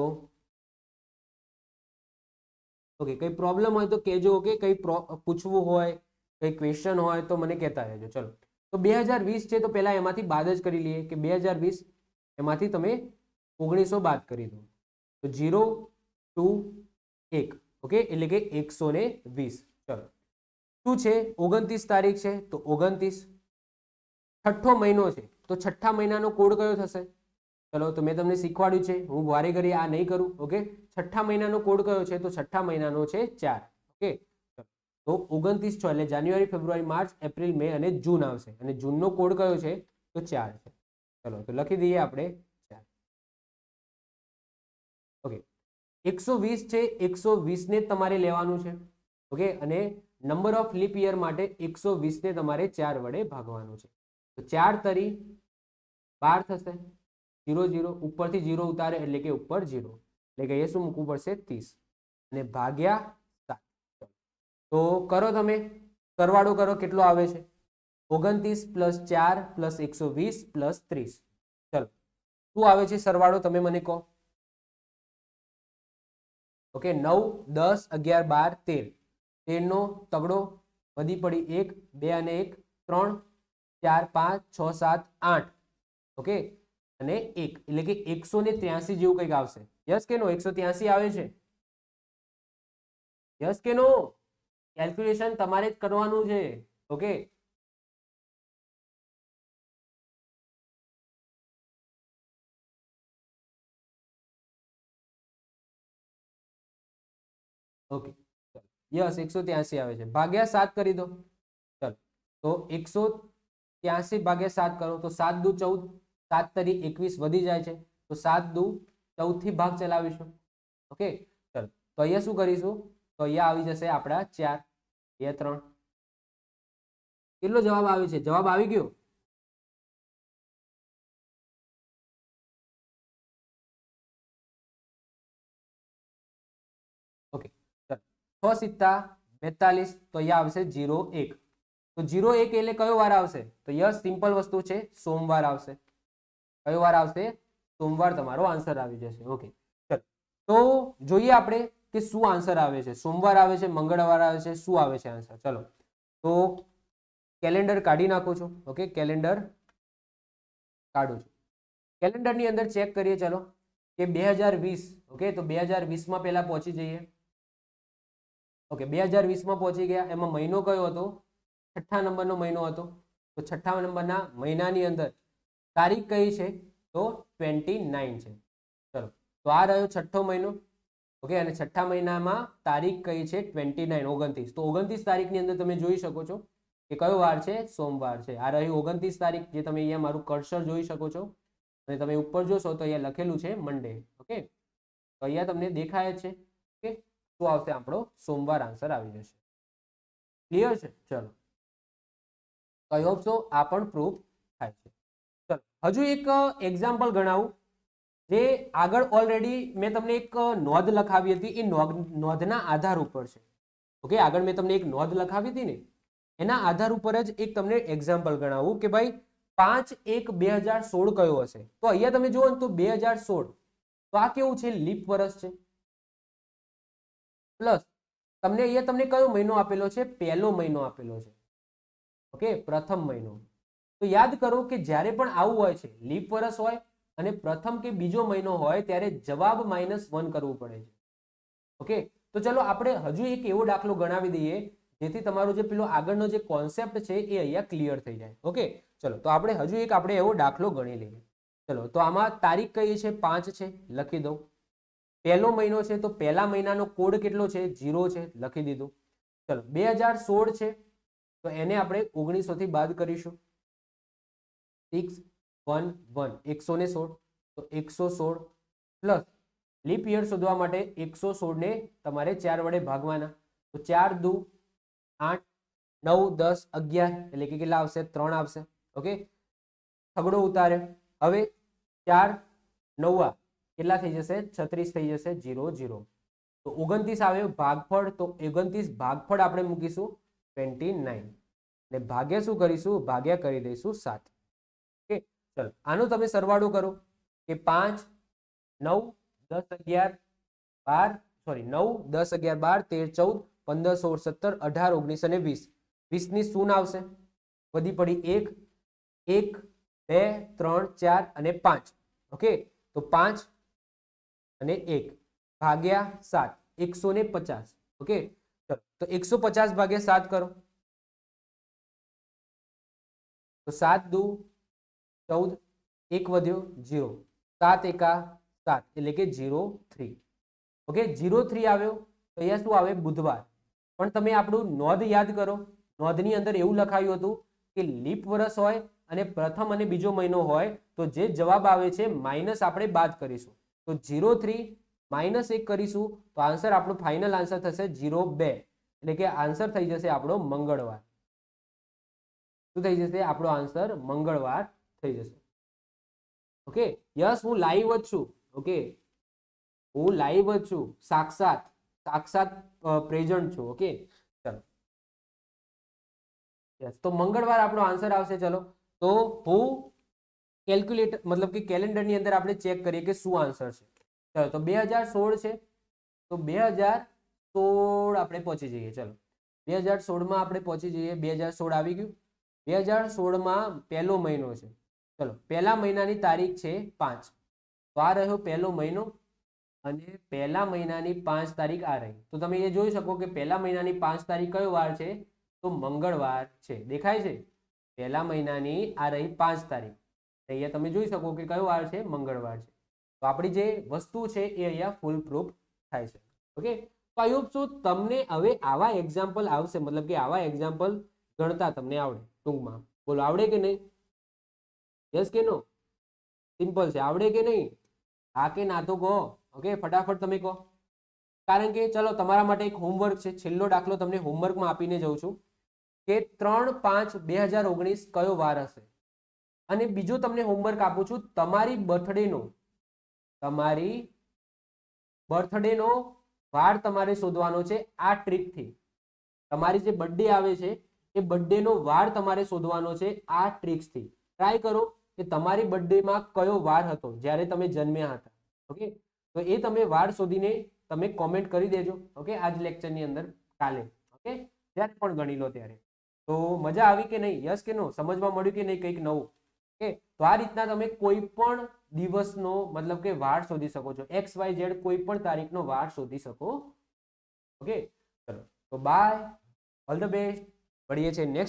ઓકે કઈ પ્રોબ્લેમ હોય તો કહેજો. ઓકે, કઈ પૂછવું હોય, કઈ ક્વેશ્ચન હોય તો મને કહેતા રહેજો. ચલો તો બે હજાર વીસ છે તો પહેલા એમાંથી બાદ જ કરી લઈએ કે બે હજાર વીસ એમાંથી તમે ઓગણીસો બાદ કરી દો તો ઝીરો ટુ એક. ઓકે, એટલે કે એકસો ને વીસ. ચલો શું છે? ઓગણત્રીસ તારીખ છે તો ઓગણત્રીસ. છઠ્ઠો મહિનો છે તો છઠ્ઠા મહિનાનો કોડ કયો થશે? ચલો તો મેં તમને શીખવાડ્યું છે, હું વારે ઘડી આ નહીં કરું. ઓકે, છઠ્ઠા મહિનાનો કોડ કયો છે? તો છઠ્ઠા મહિનાનો છે ચાર. ઓકે, તો ઓગણત્રીસ છ એટલે જાન્યુઆરી, ફેબ્રુઆરી, માર્ચ, એપ્રિલ, મે અને જૂન આવશે. અને જૂનનો કોડ કયો છે? તો ચાર છે. ચલો તો લખી દઈએ આપણે ચાર. ઓકે, એકસો વીસ છે, એકસો વીસ ને તમારે લેવાનું છે. ઓકે, અને નંબર ઓફ લીપ યર માટે એકસો વીસ ને તમારે ચાર વડે ભાગવાનું છે. તો ચાર તરી બાર થશે. ઝીરો ઝીરો ઉપરથી ઝીરો ઉતારે એટલે કે ઉપર ઝીરો, એટલે કે એ શું મૂકવું પડશે? ત્રીસ. અને ભાગ્યા સાત. તો કરો તમે સરવાળો કરો કેટલો આવે છે? ઓગણત્રીસ પ્લસ ચાર પ્લસ એકસો વીસ પ્લસ ત્રીસ. ચલો શું આવે છે સરવાળો? તમે મને કહો. ઓકે, નવ, દસ, અગિયાર, બાર, તેર. તેર નો તગડો વધી પડી એક, બે અને એક ત્રણ, ચાર પાંચ છ સાત આઠ, ઓકે, અને એક, એટલે કે એકસો ને ત્યાસી જેવું કંઈક આવશે. યસ કે નો? એકસો ત્યાસી આવે છે? યસ કે નો? કેલ્ક્યુલેશન તમારે જ કરવાનું છે. ઓકે, ઓકે, યસ એકસો ત્યાસી આવે છે. ભાગ્યા સાત કરી દો. ચલો, તો એકસો ત્યાસી ભાગ્યા સાત કરો તો સાત દુ ચૌદ, સાત તરી એકવીસ વધી જાય છે, તો સાત દુ ચૌદ થી ભાગ ચલાવીશું. ઓકે, ચલો, તો અહીંયા શું કરીશું? તો અહીંયા આવી જશે આપણા ચાર, બે ત્રણ. કેટલો જવાબ આવે છે? જવાબ આવી ગયો? ઓકે, છ સિત્તા બેતાલીસ, તો અહીંયા આવશે જીરો એક. તો જીરો એક એટલે કયો વાર આવશે? તો યસ, સિમ્પલ વસ્તુ છે, સોમવાર આવશે. કયો વાર આવશે? સોમવાર તમારો આન્સર આવી જશે. ઓકે, ચલો, તો જોઈએ આપણે કે શું આન્સર આવે છે. સોમવાર આવે છે, મંગળવાર આવે છે, શું આવે છે આન્સર? ચલો, તો કેલેન્ડર કાઢી નાખું છું. ઓકે, કેલેન્ડર કાઢું છું. કેલેન્ડર ની અંદર ચેક કરીએ. ચલો, કે બે હજાર વીસ. ઓકે, તો બે હજાર વીસ માં પહેલા પહોંચી જઈએ. ઓકે, બે હજાર વીસ માં પહોંચી ગયા. એમાં મહિનો કયો હતો? છઠ્ઠા નંબરનો મહિનો હતો. તો છઠ્ઠા નંબરના મહિનાની અંદર તારીખ કઈ છે? તો ટ્વેન્ટી નાઇન છે. ચલો, તો આ રહ્યો છઠ્ઠો મહિનો. ઓકે, અને છઠ્ઠા મહિનામાં તારીખ કઈ છે? ટ્વેન્ટી નાઇન, ઓગણત્રીસ. તો ઓગણત્રીસ તારીખની અંદર તમે જોઈ શકો છો કે કયો વાર છે? સોમવાર છે. આ રહ્યું ઓગણત્રીસ તારીખ, જે તમે અહીંયા મારું કર્સર જોઈ શકો છો. અને તમે ઉપર જોશો તો અહીંયા લખેલું છે મંડે. ઓકે, તો અહીંયા તમને દેખાય છે. ઓકે, શું આવશે? આપણો સોમવાર આન્સર આવી જશે. ક્લિયર છે? ચલો, આઈ હોપ સો આ પણ પ્રૂફ થાય છે. ચલો, હજુ એક એક્ઝામ્પલ ગણાવું, જે આગળ ઓલરેડી મેં તમને એક નોંધ લખાવી હતી. એ નોંધના આધાર ઉપર છે. ઓકે, આગળ મેં તમને એક નોંધ લખાવી હતી ને, એના આધાર ઉપર જ એક તમને એક્ઝામ્પલ ગણાવું કે ભાઈ પાંચ એક બે હજાર સોળ કયો હશે? તો અહીંયા તમે જુઓ ને, તો બે હજાર સોળ, તો આ કેવું છે? લીપ વર્ષ છે. પ્લસ તમને અહીંયા તમને કયો મહિનો આપેલો છે? પહેલો મહિનો આપેલો છે. ઓકે, પ્રથમ મહિનો. તો યાદ કરો કે જ્યારે પણ આવું હોય છે, લીપ વર્ષ હોય અને પ્રથમ કે બીજો મહિનો હોય, ત્યારે જવાબ માઇનસ વન કરવું પડે છે. ઓકે, તો ચલો આપણે હજુ એક એવો દાખલો ગણાવી દઈએ જેથી તમારો જે પેલો આગળનો જે કોન્સેપ્ટ છે એ અહીંયા ક્લિયર થઈ જાય. ઓકે, ચલો, તો આપણે હજુ એક આપણે એવો દાખલો ગણી લઈએ. ચલો, તો આમાં તારીખ કઈ છે? પાંચ છે, લખી દઉં. પહેલો મહિનો છે, તો પહેલા મહિનાનો કોડ કેટલો છે? જીરો છે, લખી દીધું. ચલો, બે હજાર સોળ છે, તો એને આપણે ઓગણીસો થી બાદ કરીશું. સિક્સ વન વન, એકસો ને સોળ, તો એકસો સોળ પ્લસ લીપ યર શોધવા માટે એકસો સોળ ને તમારે ચાર વડે ભાગવાના. તો ચાર દુ આઠ, નવ દસ અગિયાર, એટલે કે કેટલા આવશે? ત્રણ આવશે. ઓકે, છગડો ઉતારે. હવે ચાર નવા કેટલા થઈ જશે? છત્રીસ થઈ જશે. જીરો જીરો, તો ઓગણત્રીસ આવે ભાગફળ. તો ઓગણત્રીસ ભાગફળ આપણે મૂકીશું ટ્વેન્ટી નાઇન, ને ભાગ્યા શું કરીશું? ભાગ્યા કરી દઈશું સાત. ઓકે, ચલો, આનો તમે સરવાળો કરો કે પાંચ નવ દસ અગિયાર બાર, સોરી નવ દસ અગિયાર બાર તેર ચૌદ પંદર સોળ સત્તર અઢાર ઓગણીસ અને વીસ. વીસ ની શૂન્ય આવશે, વધી પડી એક, એક બે ત્રણ ચાર અને પાંચ. ઓકે, તો પાંચ અને એક ભાગ્યા સાત, એકસો ને પચાસ. ઓકે, ચલો, તો એકસો પચાસ ભાગ્યા સાત કરો, તો સાત દુ ચૌદ, એક વધ્યો જીરો, સાત એકા સાત, એટલે કે zero three. Okay, zero three આવ્યો. તો અહીંયા શું આવે? બુધવાર. પણ તમે આપણું નોંધ યાદ કરો. નોંધની અંદર એવું લખાયું હતું કે લીપ વર્ષ હોય અને પ્રથમ અને બીજો મહિનો હોય, તો જે જવાબ આવે છે માઇનસ આપણે બાદ કરીશું. તો જીરો થ્રી માઇનસ એક કરીશું, તો આન્સર આપણો ફાઇનલ આન્સર થશે જીરો બે, એટલે કે આન્સર થઈ જશે આપણો મંગળવાર. શું થઈ જશે? આપણો આન્સર મંગળવાર થઈ જશે. ઓકે, યસ, હું લાઈવ જ છું. ઓકે, હું લાઈવ જ છું, સાક્ષાત સાક્ષાત પ્રેઝન્ટ છું. ઓકે, ચલો, યસ, તો મંગળવાર આપણો આન્સર આવશે. ચલો, તો હું કેલ્ક્યુલેટર મતલબ કે કેલેન્ડર ની અંદર આપણે ચેક કરીએ કે શું આન્સર છે. ચલો, તો બે હજાર સોળ છે, તો બે હજાર સોળ આપણે પહોંચી જઈએ. ચલો, બે હજાર સોળમાં આપણે પહોંચી જઈએ. બે હજાર સોળ આવી ગયું. બે હજાર સોળમાં પહેલો મહિનો છે. ચલો, પહેલા મહિનાની તારીખ છે પાંચ. તો આ રહ્યો પહેલો મહિનો અને પહેલા મહિનાની પાંચ તારીખ આ રહી. તો તમે એ જોઈ શકો કે પહેલા મહિનાની પાંચ તારીખ કયો વાર છે? તો મંગળવાર છે. દેખાય છે? પહેલા મહિનાની આ રહી પાંચ તારીખ. અહીંયા તમે જોઈ શકો કે કયો વાર છે? મંગળવાર છે. તો આપણી જે વસ્તુ છે એ અહીંયા ફૂલ પ્રૂફ થાય છે. ઓકે, તો આઈ હોપ સો તમને હવે આવા એક્ઝામ્પલ આવશે, મતલબ કે આવા એક્ઝામ્પલ ગણતા તમને આવડે ટૂંકમાં. બોલો, આવડે કે નહીં? યસ કે નો? સિમ્પલ છે. આવડે કે નહીં? હા કે ના તો કહો. ઓકે, ફટાફટ તમે કહો. કારણ કે ચલો તમારા માટે એક હોમવર્ક છે. છેલ્લો દાખલો તમને હોમવર્કમાં આપીને જઉં છું કે ત્રણ પાંચ બે હજાર ઓગણીસ કયો વાર હશે. અને બીજો તમને હોમવર્ક આપું છું, તમારી બર્થડેનો તમારી બર્થડેનો વાર તમારે શોધવાનો છે આ ટ્રીકથી. તમારી જે બર્થડે આવે છે એ બર્થડેનો વાર તમારે શોધવાનો છે આ ટ્રીક્સથી. ટ્રાય કરો કે તમારી બર્થડેમાં કયો વાર હતો જ્યારે તમે જન્મ્યા હતા. ઓકે, તો એ તમે વાર શોધીને તમે કોમેન્ટ કરી દેજો. ઓકે, આજ લેક્ચરની અંદર કાલે. ઓકે, જ્યારે પણ ગણી લો ત્યારે. તો મજા આવી કે નહીં? યસ કે નો? સમજવા મળ્યું કે નહીં કંઈક નવું? ઓકે, તો આ રીતના તમે કોઈ પણ દિવસનો મતલબ કે વાર શોધી શકો છો. એક્સ વાય ઝેડ કોઈ પણ તારીખનો વાર શોધી શકો. ઓકે, ચલો તો બાય, ઓલ ધ બેસ્ટ. મળીએ છીએ નેક્સ્ટ